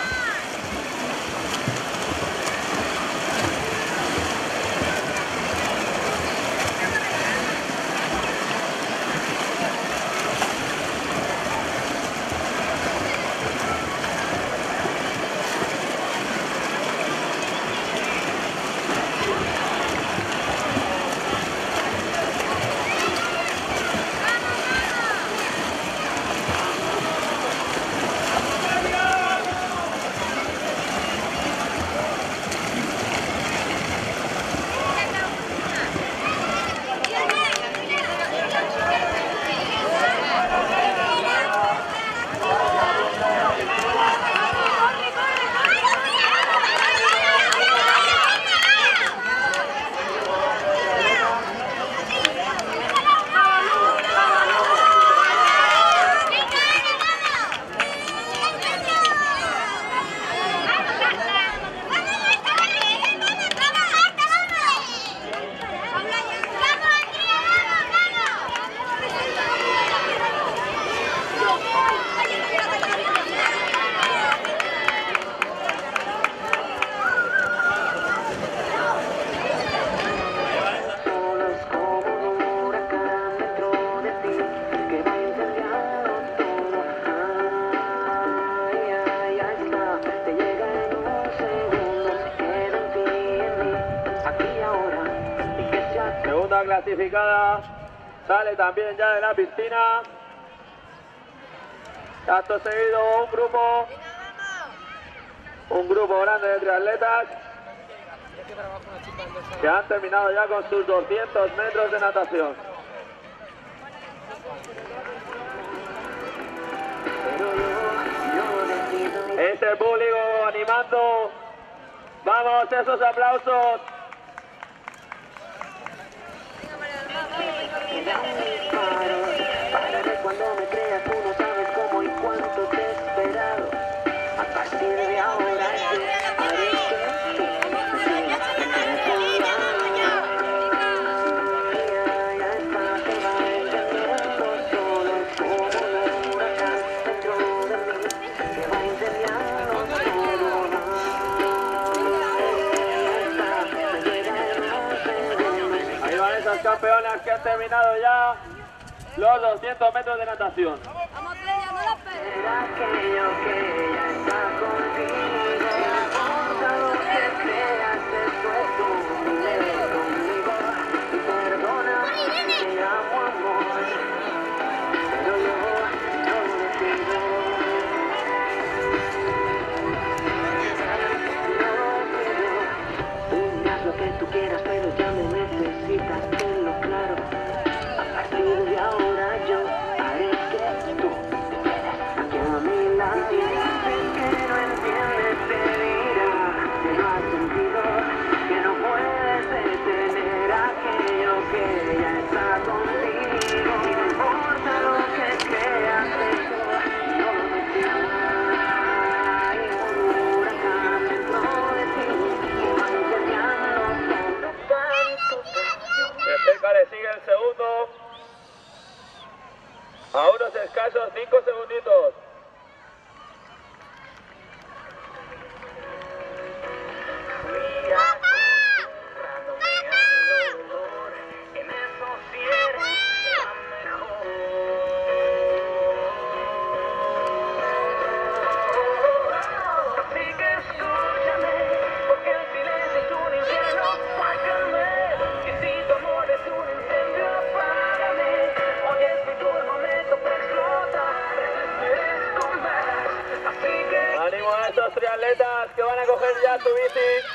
Segunda clasificada sale también ya de la piscina. Acto seguido un grupo grande de triatletas que han terminado ya con sus 200 metros de natación. Ese público animando. Vamos, esos aplausos. Para que cuando me creas tú no sabes cómo y cuánto te he esperado. A partir de ahora yo haré que tú ya está, te va engañando. Solo es como un huracán dentro de mí que va incendiando todo. Ahí van esas campeonas que han terminado ya los 200 metros de natación. Vamos, Estrella, no la pegues. Será aquello que ya está contigo. Importa lo que creas, eso es tú. Vive conmigo y perdona si te amo, amor. Pero yo no decido. Tú dirás lo que tú quieras, pero ya me necesitas, tenlo claro. A partir de ahora yo haré que tú te quedes aquí a mi lado. Si dices que no entiendes, te dirá que no has sentido, que no puedes detener aquello que ya está contigo. Y no importa lo que creas, eso no lo decido. Hay un huracán dentro de ti que va incendiando todo tanto. De cerca le sigue el segundo. A unos escasos 5 segunditos. En eso sí eres la mejor. Así que escúchame, porque el silencio es un infierno, sácame. Y si tu amor es un incendio, apágame. Hoy es mi turno, me toca explotar. Resistiré con más. Así que Ánimo a estos triatletas que van a coger ya su bici.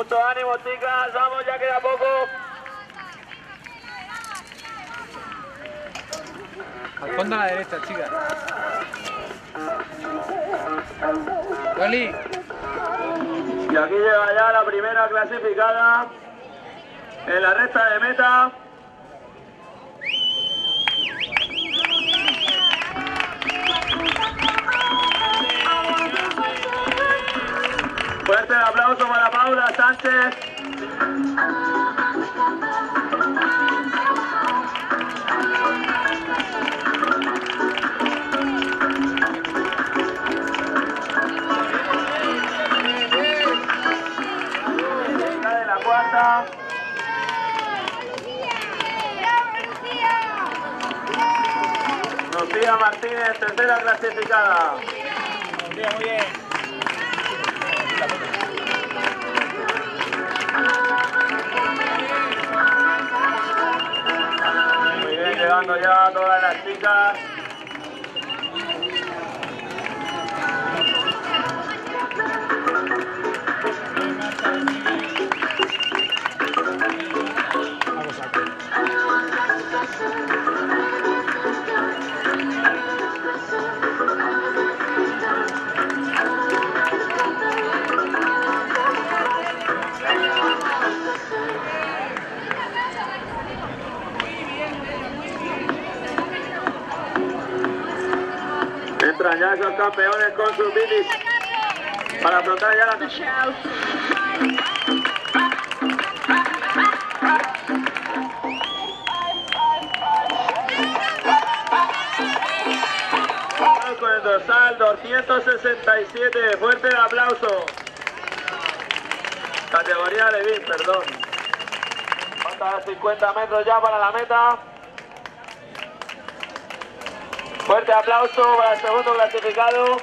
Mucho ánimo, chicas, vamos, ya queda poco. Al fondo a la derecha, chica. Oli. Y aquí llega ya la primera clasificada en la recta de meta. Fuerte el aplauso para Paula Sánchez. De la cuarta. Lucía Martínez, tercera clasificada. Muy bien, muy bien. Muy bien, llegando ya todas las chicas. Entran ya esos campeones con sus bicis para afrontar ya la... Con el dorsal 267, fuerte el aplauso. Categoría Levin, perdón. Faltan 50 metros ya para la meta. Fuerte aplauso para el segundo clasificado.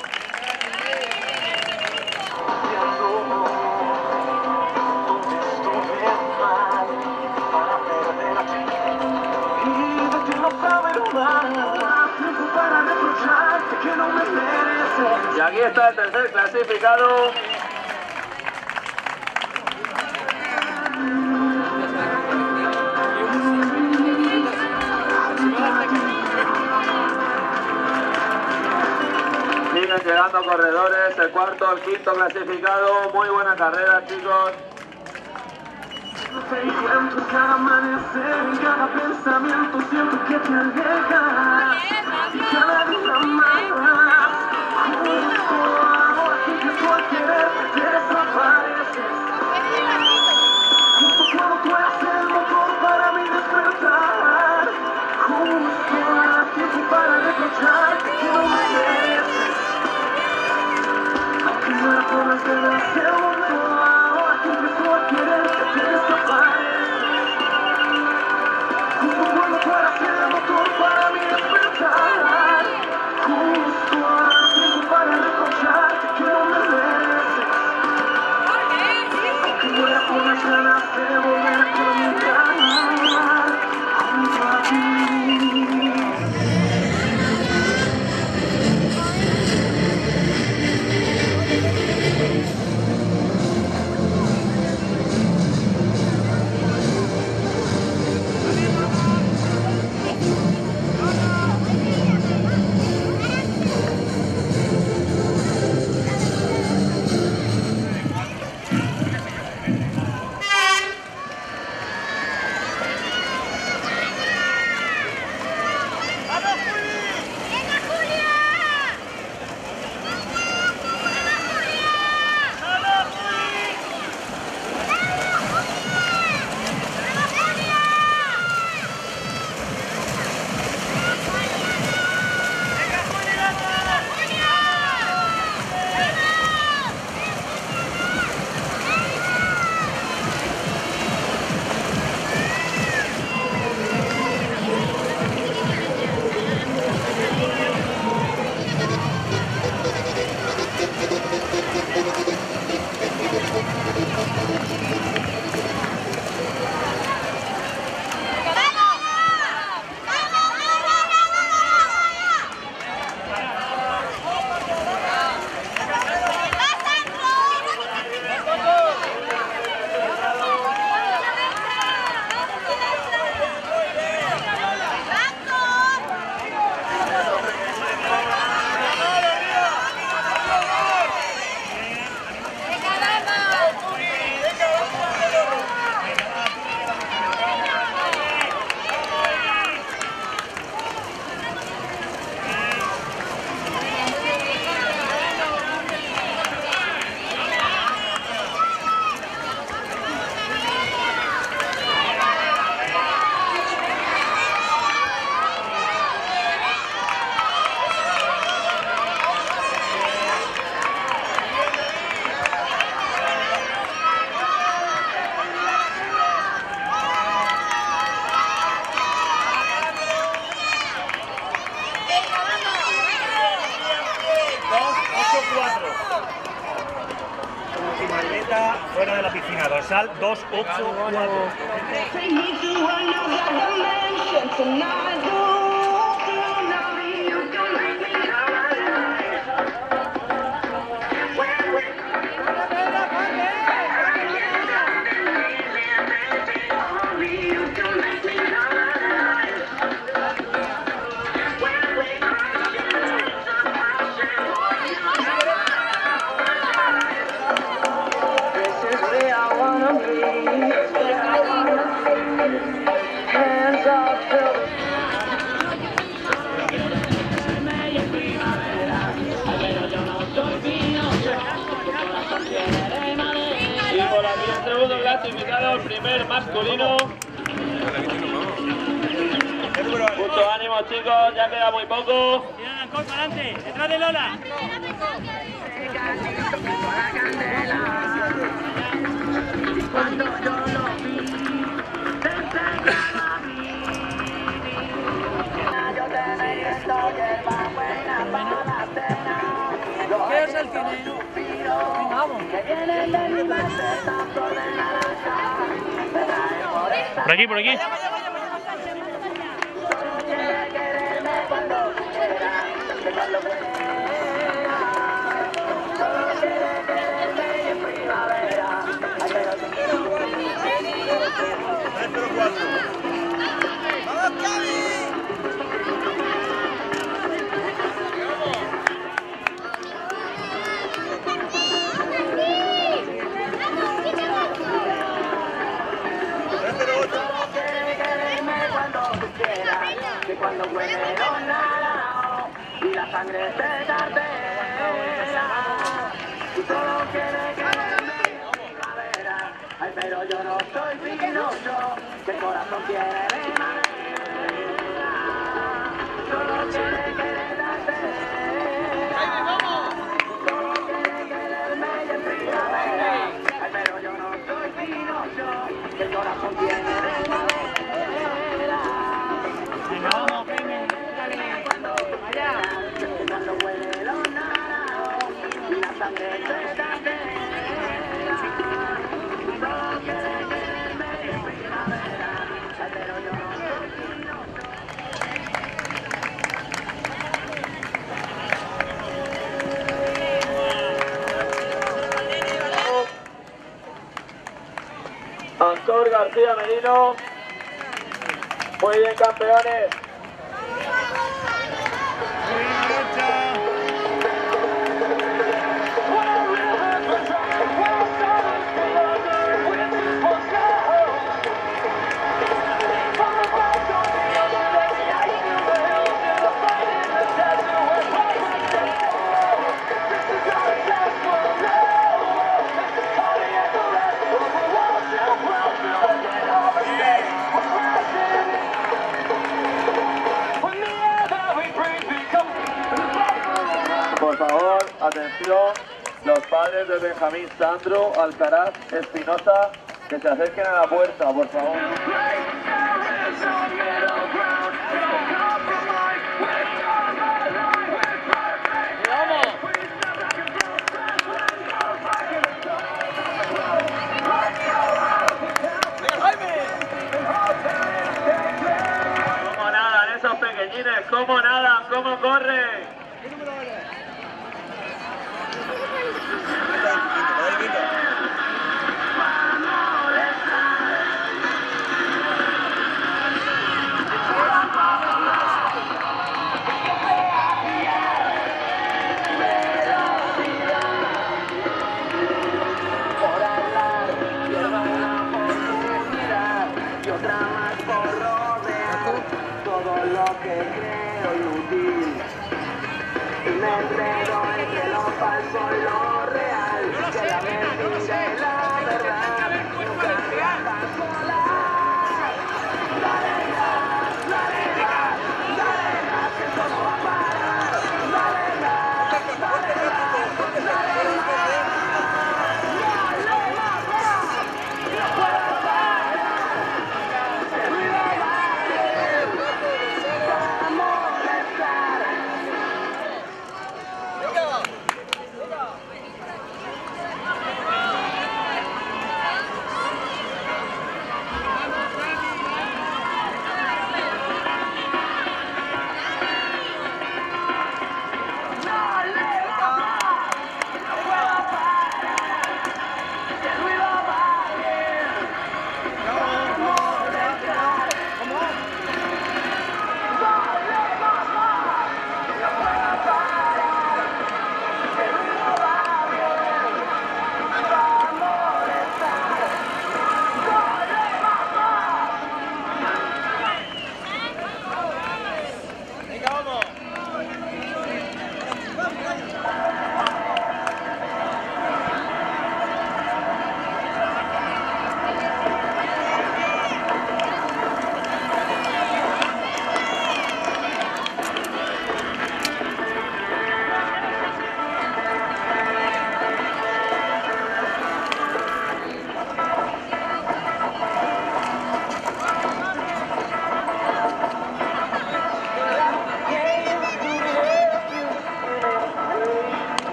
Y aquí está el tercer clasificado. Siguen llegando corredores, el cuarto, el quinto clasificado. Muy buena carrera, chicos. Cada amanecer, en cada pensamiento siento que te alejas. Cada día más. Justo ahora que empiezo a quererte, te desapareces. Justo cuando tú eras el motor para mi despertar. Justo ahora tiempo para reprocharte que no me mereces. Aunque no era por las ganas del mundo, ahora que empiezo a quererte, te desapareces. Justo cuando tú eras el motor para mi despertar. Justo ahora tiempo para reprocharte que no me mereces. atleta fuera de la piscina, dorsal 284. Y por aquí el segundo clasificado, el primer masculino. Mucho ánimo, chicos, ya queda muy poco. Tira el alcohol para adelante, detrás de Lola. ¿Qué es el cine? Vamos. Por aquí, por aquí. Cuando huele los naranjos y la sangre se cartera y todo quiere que me primavera. Ay, pero yo no soy Pinocho, que el corazón quiere de madera. Solo quiere quererte. Solo quiere quererme y en primavera. Ay, pero yo no soy Pinocho, que el corazón quiere de madera. Vamos, Pepe. Cuando huele los naranjos y la sangre se cartera, solo quiere quererme en primavera, pero yo no soy Antón García Merino. Muy bien, campeones. Por favor, atención, los padres de Benjamín Sandro Alcaraz Espinosa, que se acerquen a la puerta, por favor. ¿Cómo nadan esos pequeñines? ¿Cómo nadan? ¿Cómo corren?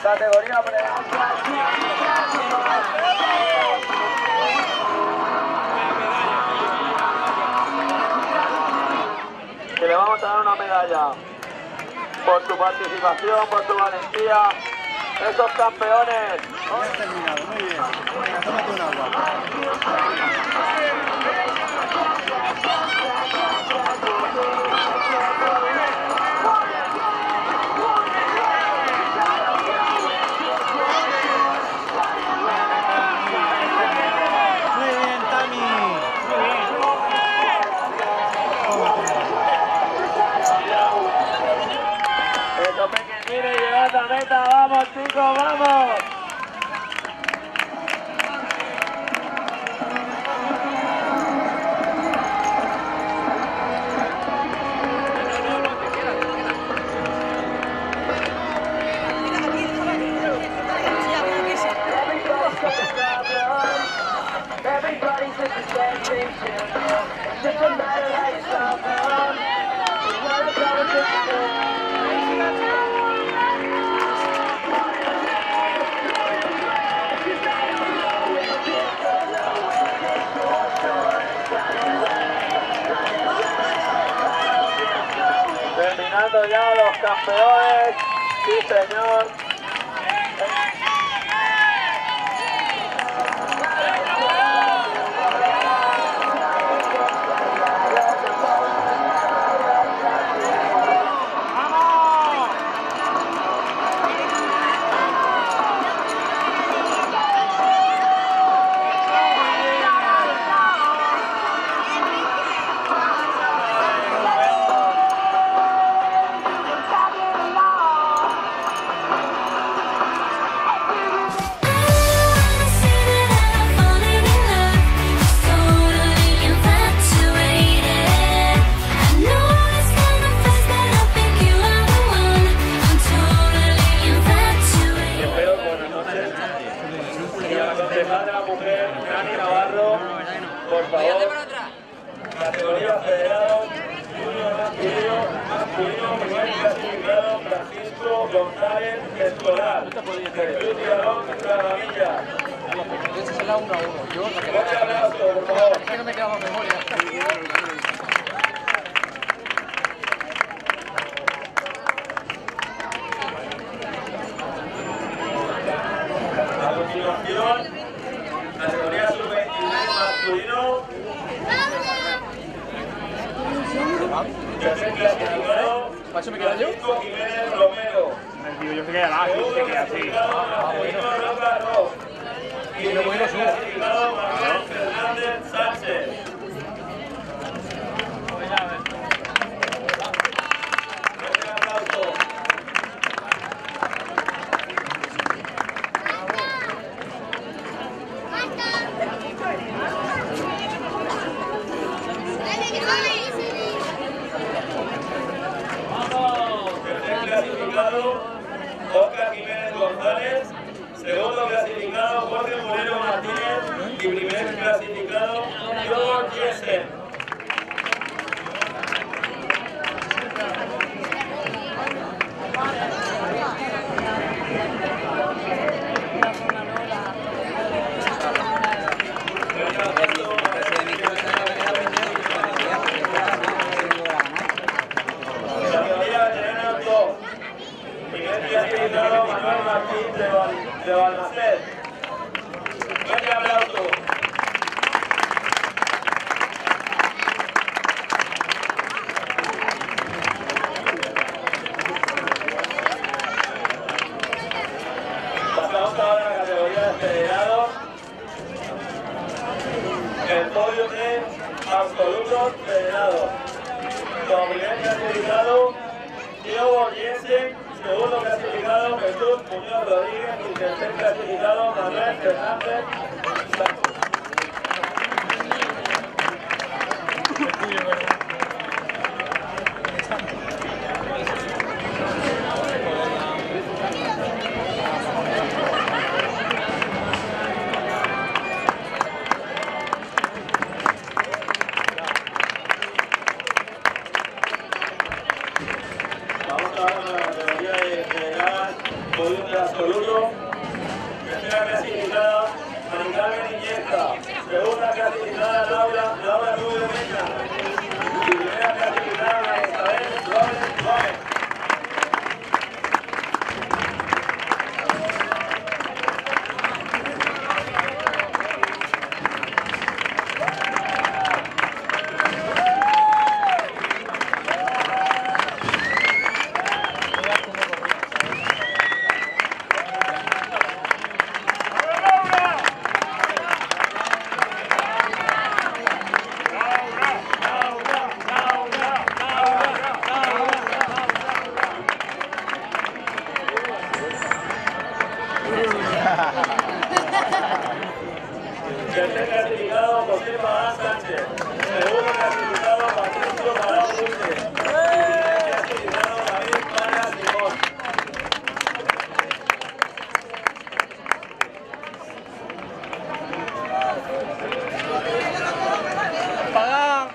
Categoría que le vamos a dar una medalla por su participación, por su valentía. Esos campeones. Has terminado, muy bien. Venga, tómate un agua. Muy bien, Tami. Muy bien. Esos pequeñines llegando a meta. Vamos, chicos, vamos. Everybody's just a bad thing. It's just a matter of how you stop them. You wanna go with it? Terminando ya los campeones. Sí, señor. Por favor, categoría federado, junior masculino, primer clasificado, Francisco González Escolar, Jesús Villalón, Clavamilla. Fuerte abrazo, por favor. Es que no me quedaba memoria. A continuación, categoría sub-23 masculino. Tercer clasificado, Francisco Jiménez Romero. Yo se queda Segundo se queda así. clasificado, Marcelino Roca Ross. Y primer clasificado, Manuel Fernández Sánchez. Fuerte aplauso. Tercer clasificado, Oscar Jiménez González. Segundo clasificado, Jorge Moreno Martínez. Y primer clasificado, George Jessen. Categoría veterano 2. Primer clasificado, Manuel Martín de Balmaced. Fuerte aplauso. Pasamos ahora a la categoría de federados. El podio de absolutos federados. Como primer clasificado, Diego Jensen. Segundo clasificado, Jesús Muñoz Rodríguez. Y tercer clasificado, Manuel Fernández. Vamos ahora a la categoría de federal podium de absoluto. Tercera clasificada, Mari Carmen Iniesta. Segunda clasificada, Laura Rubio Mena. Y primera clasificada, María Isabel Robles Gómez. Tercer clasificado, José Pagán Sánchez. Segundo clasificado, Patricio Parado Dulce. Y primer clasificado, David Vargas Simón. Pagán.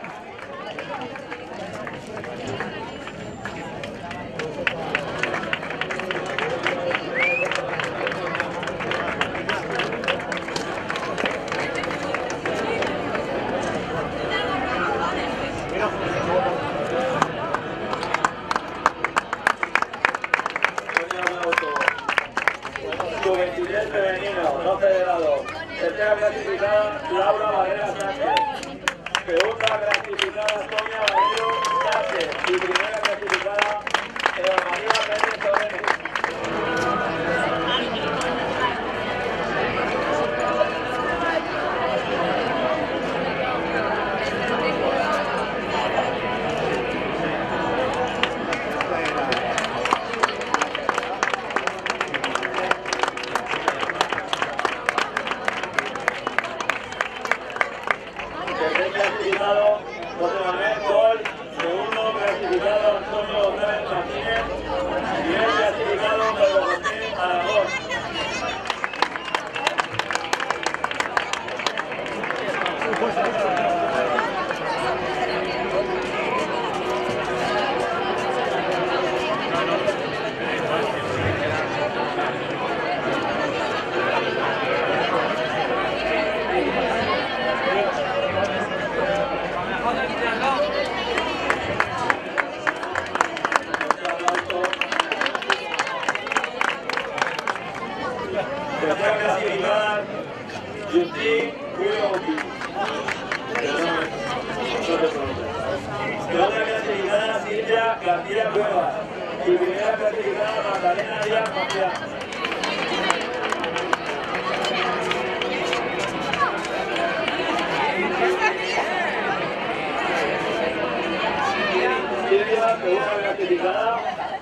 Sub-23 femenino, no federado. Tercera clasificada, Laura Barrera Sánchez. Segunda clasificada, Sonia Valero Sánchez. Y primera clasificada, Eva María Pérez Torres. Tercer clasificado, José Manuel Gol. Segundo clasificado, Antonio González Martínez. Primer clasificado, Pedro José Aragón. Tercera clasificada, Justin Julio Monti. Segunda clasificada, Silvia García Cuevas. Y primera clasificada, Magdalena Díaz Maciá. Silvia, segunda clasificada.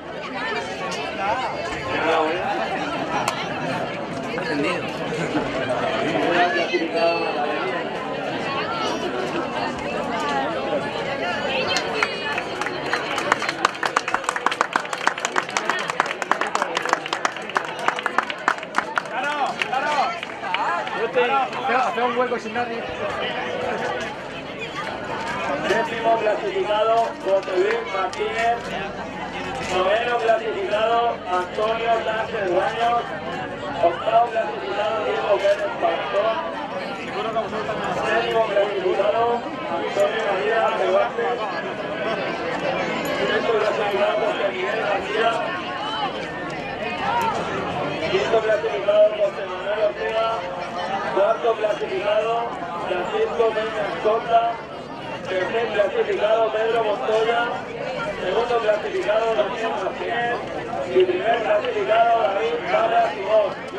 Entendido. Primera clasificada, Magdalena. Hace un hueco sin nadie. Décimo clasificado, José Luis Martínez. Noveno clasificado, Antonio Sánchez Baños. Octavo clasificado, Diego Pérez Pastón. Séptimo clasificado, Antonio María Revarte. Sexto clasificado, José Miguel García. Quinto clasificado, José Manuel Ortega. Cuarto clasificado, Francisco Peña Escolta. Tercer clasificado, Pedro Montoya. Segundo clasificado, Daniel Martínez. Y primer clasificado, David Vargas Simón.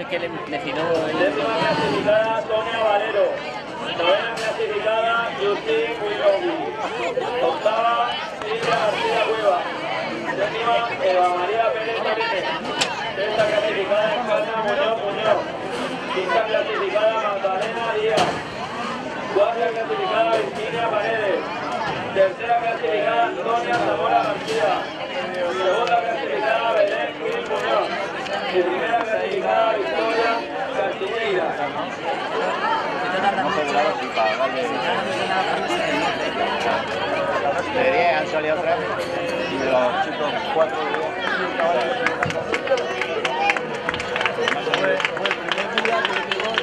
que le citó Décima clasificada, Sonia Valero. Novena clasificada, Justin Willoughby. Octava, Silvia García Cueva. Décima, Eva María Pérez Torres. Sexta clasificada, Encarna Muñoz. Quinta clasificada, Magdalena Díaz. Cuarta clasificada, Virginia Paredes. Tercera clasificada, Antonia Zamora García. Segunda clasificada, Belén Gil Muñoz. Y primera clasificada, Victoria Castiñeira. De 10 han salido 3 y de los chicos 4 de 10. Fue el primer día que le llegó.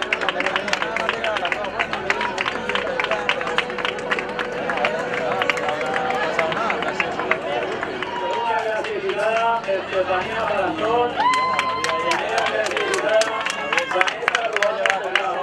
Estefanía Palazón, primera clasificada, Vanessa Rubalcaba.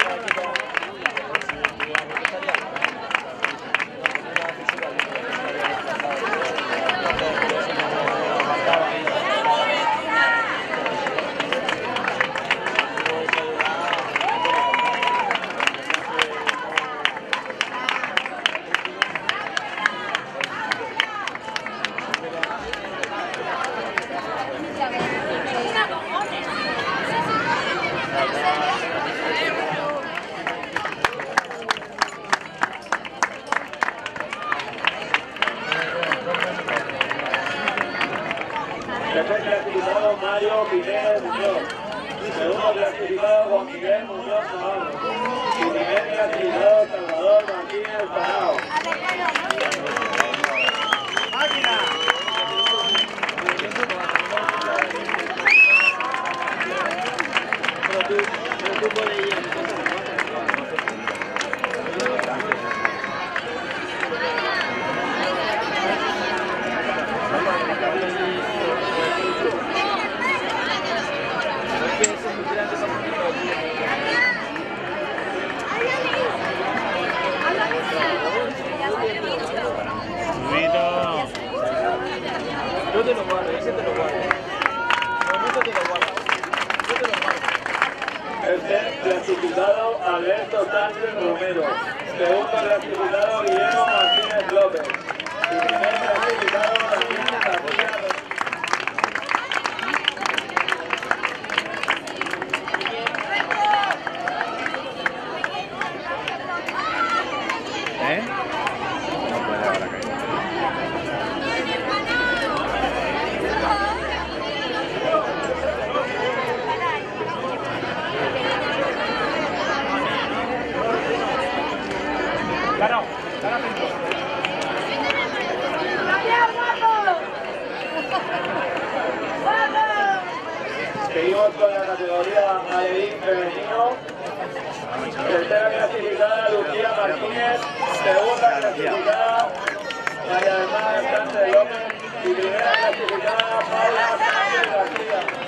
Tercer clasificado, Mario Pineda Muñoz. Segundo clasificado, Juan Miguel Muñoz Navarro. Y primer clasificado, Salvador Martínez Parao. Yo te lo guardo, ese te lo guardo. Yo te lo guardo. Yo te lo guardo. Tercer clasificado, Alberto Sánchez Romero. Segundo clasificado, Guillermo Martínez López. Y primer clasificado, Daniel García. No puede ahora caer. Seguimos con la categoría alevín femenino. Tercera clasificada, Lucía Martínez. Segunda clasificada, María del Mar Sánchez López. Y primera clasificada, Paula Sánchez García.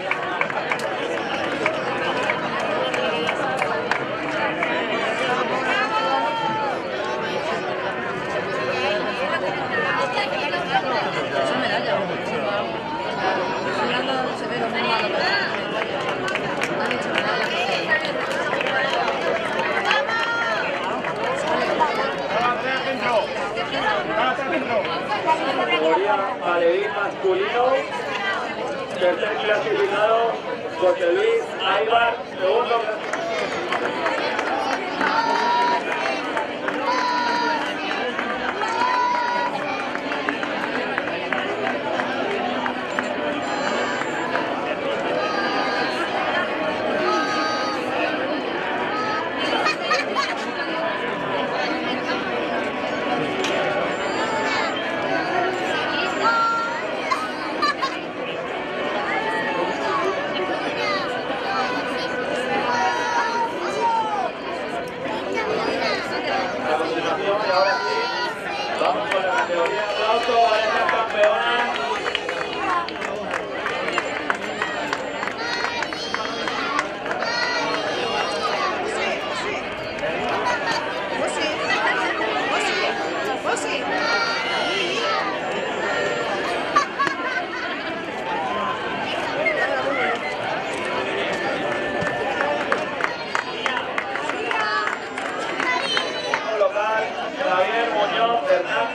Categoría alevín masculino. Tercer clasificado, José Luis Aybar. Segundo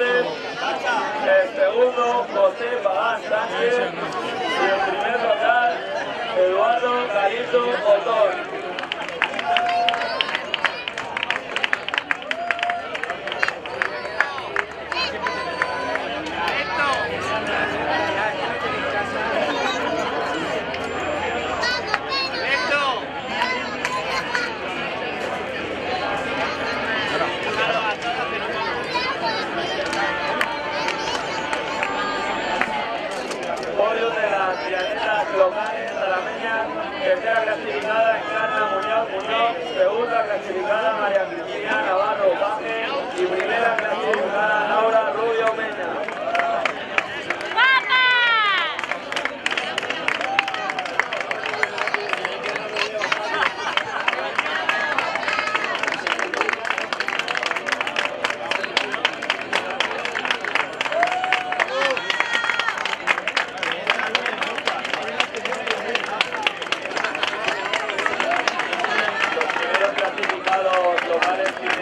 Hernández. El segundo, José Pagán Sánchez. Y el primer local, Eduardo Carito Otón. Podio de las triatletas locales salameñas, tercera clasificada Encarna Muñoz, segunda clasificada María Cristina Navarro Paje y primera clasificada Laura Rubio Mena. Los primeros clasificados locales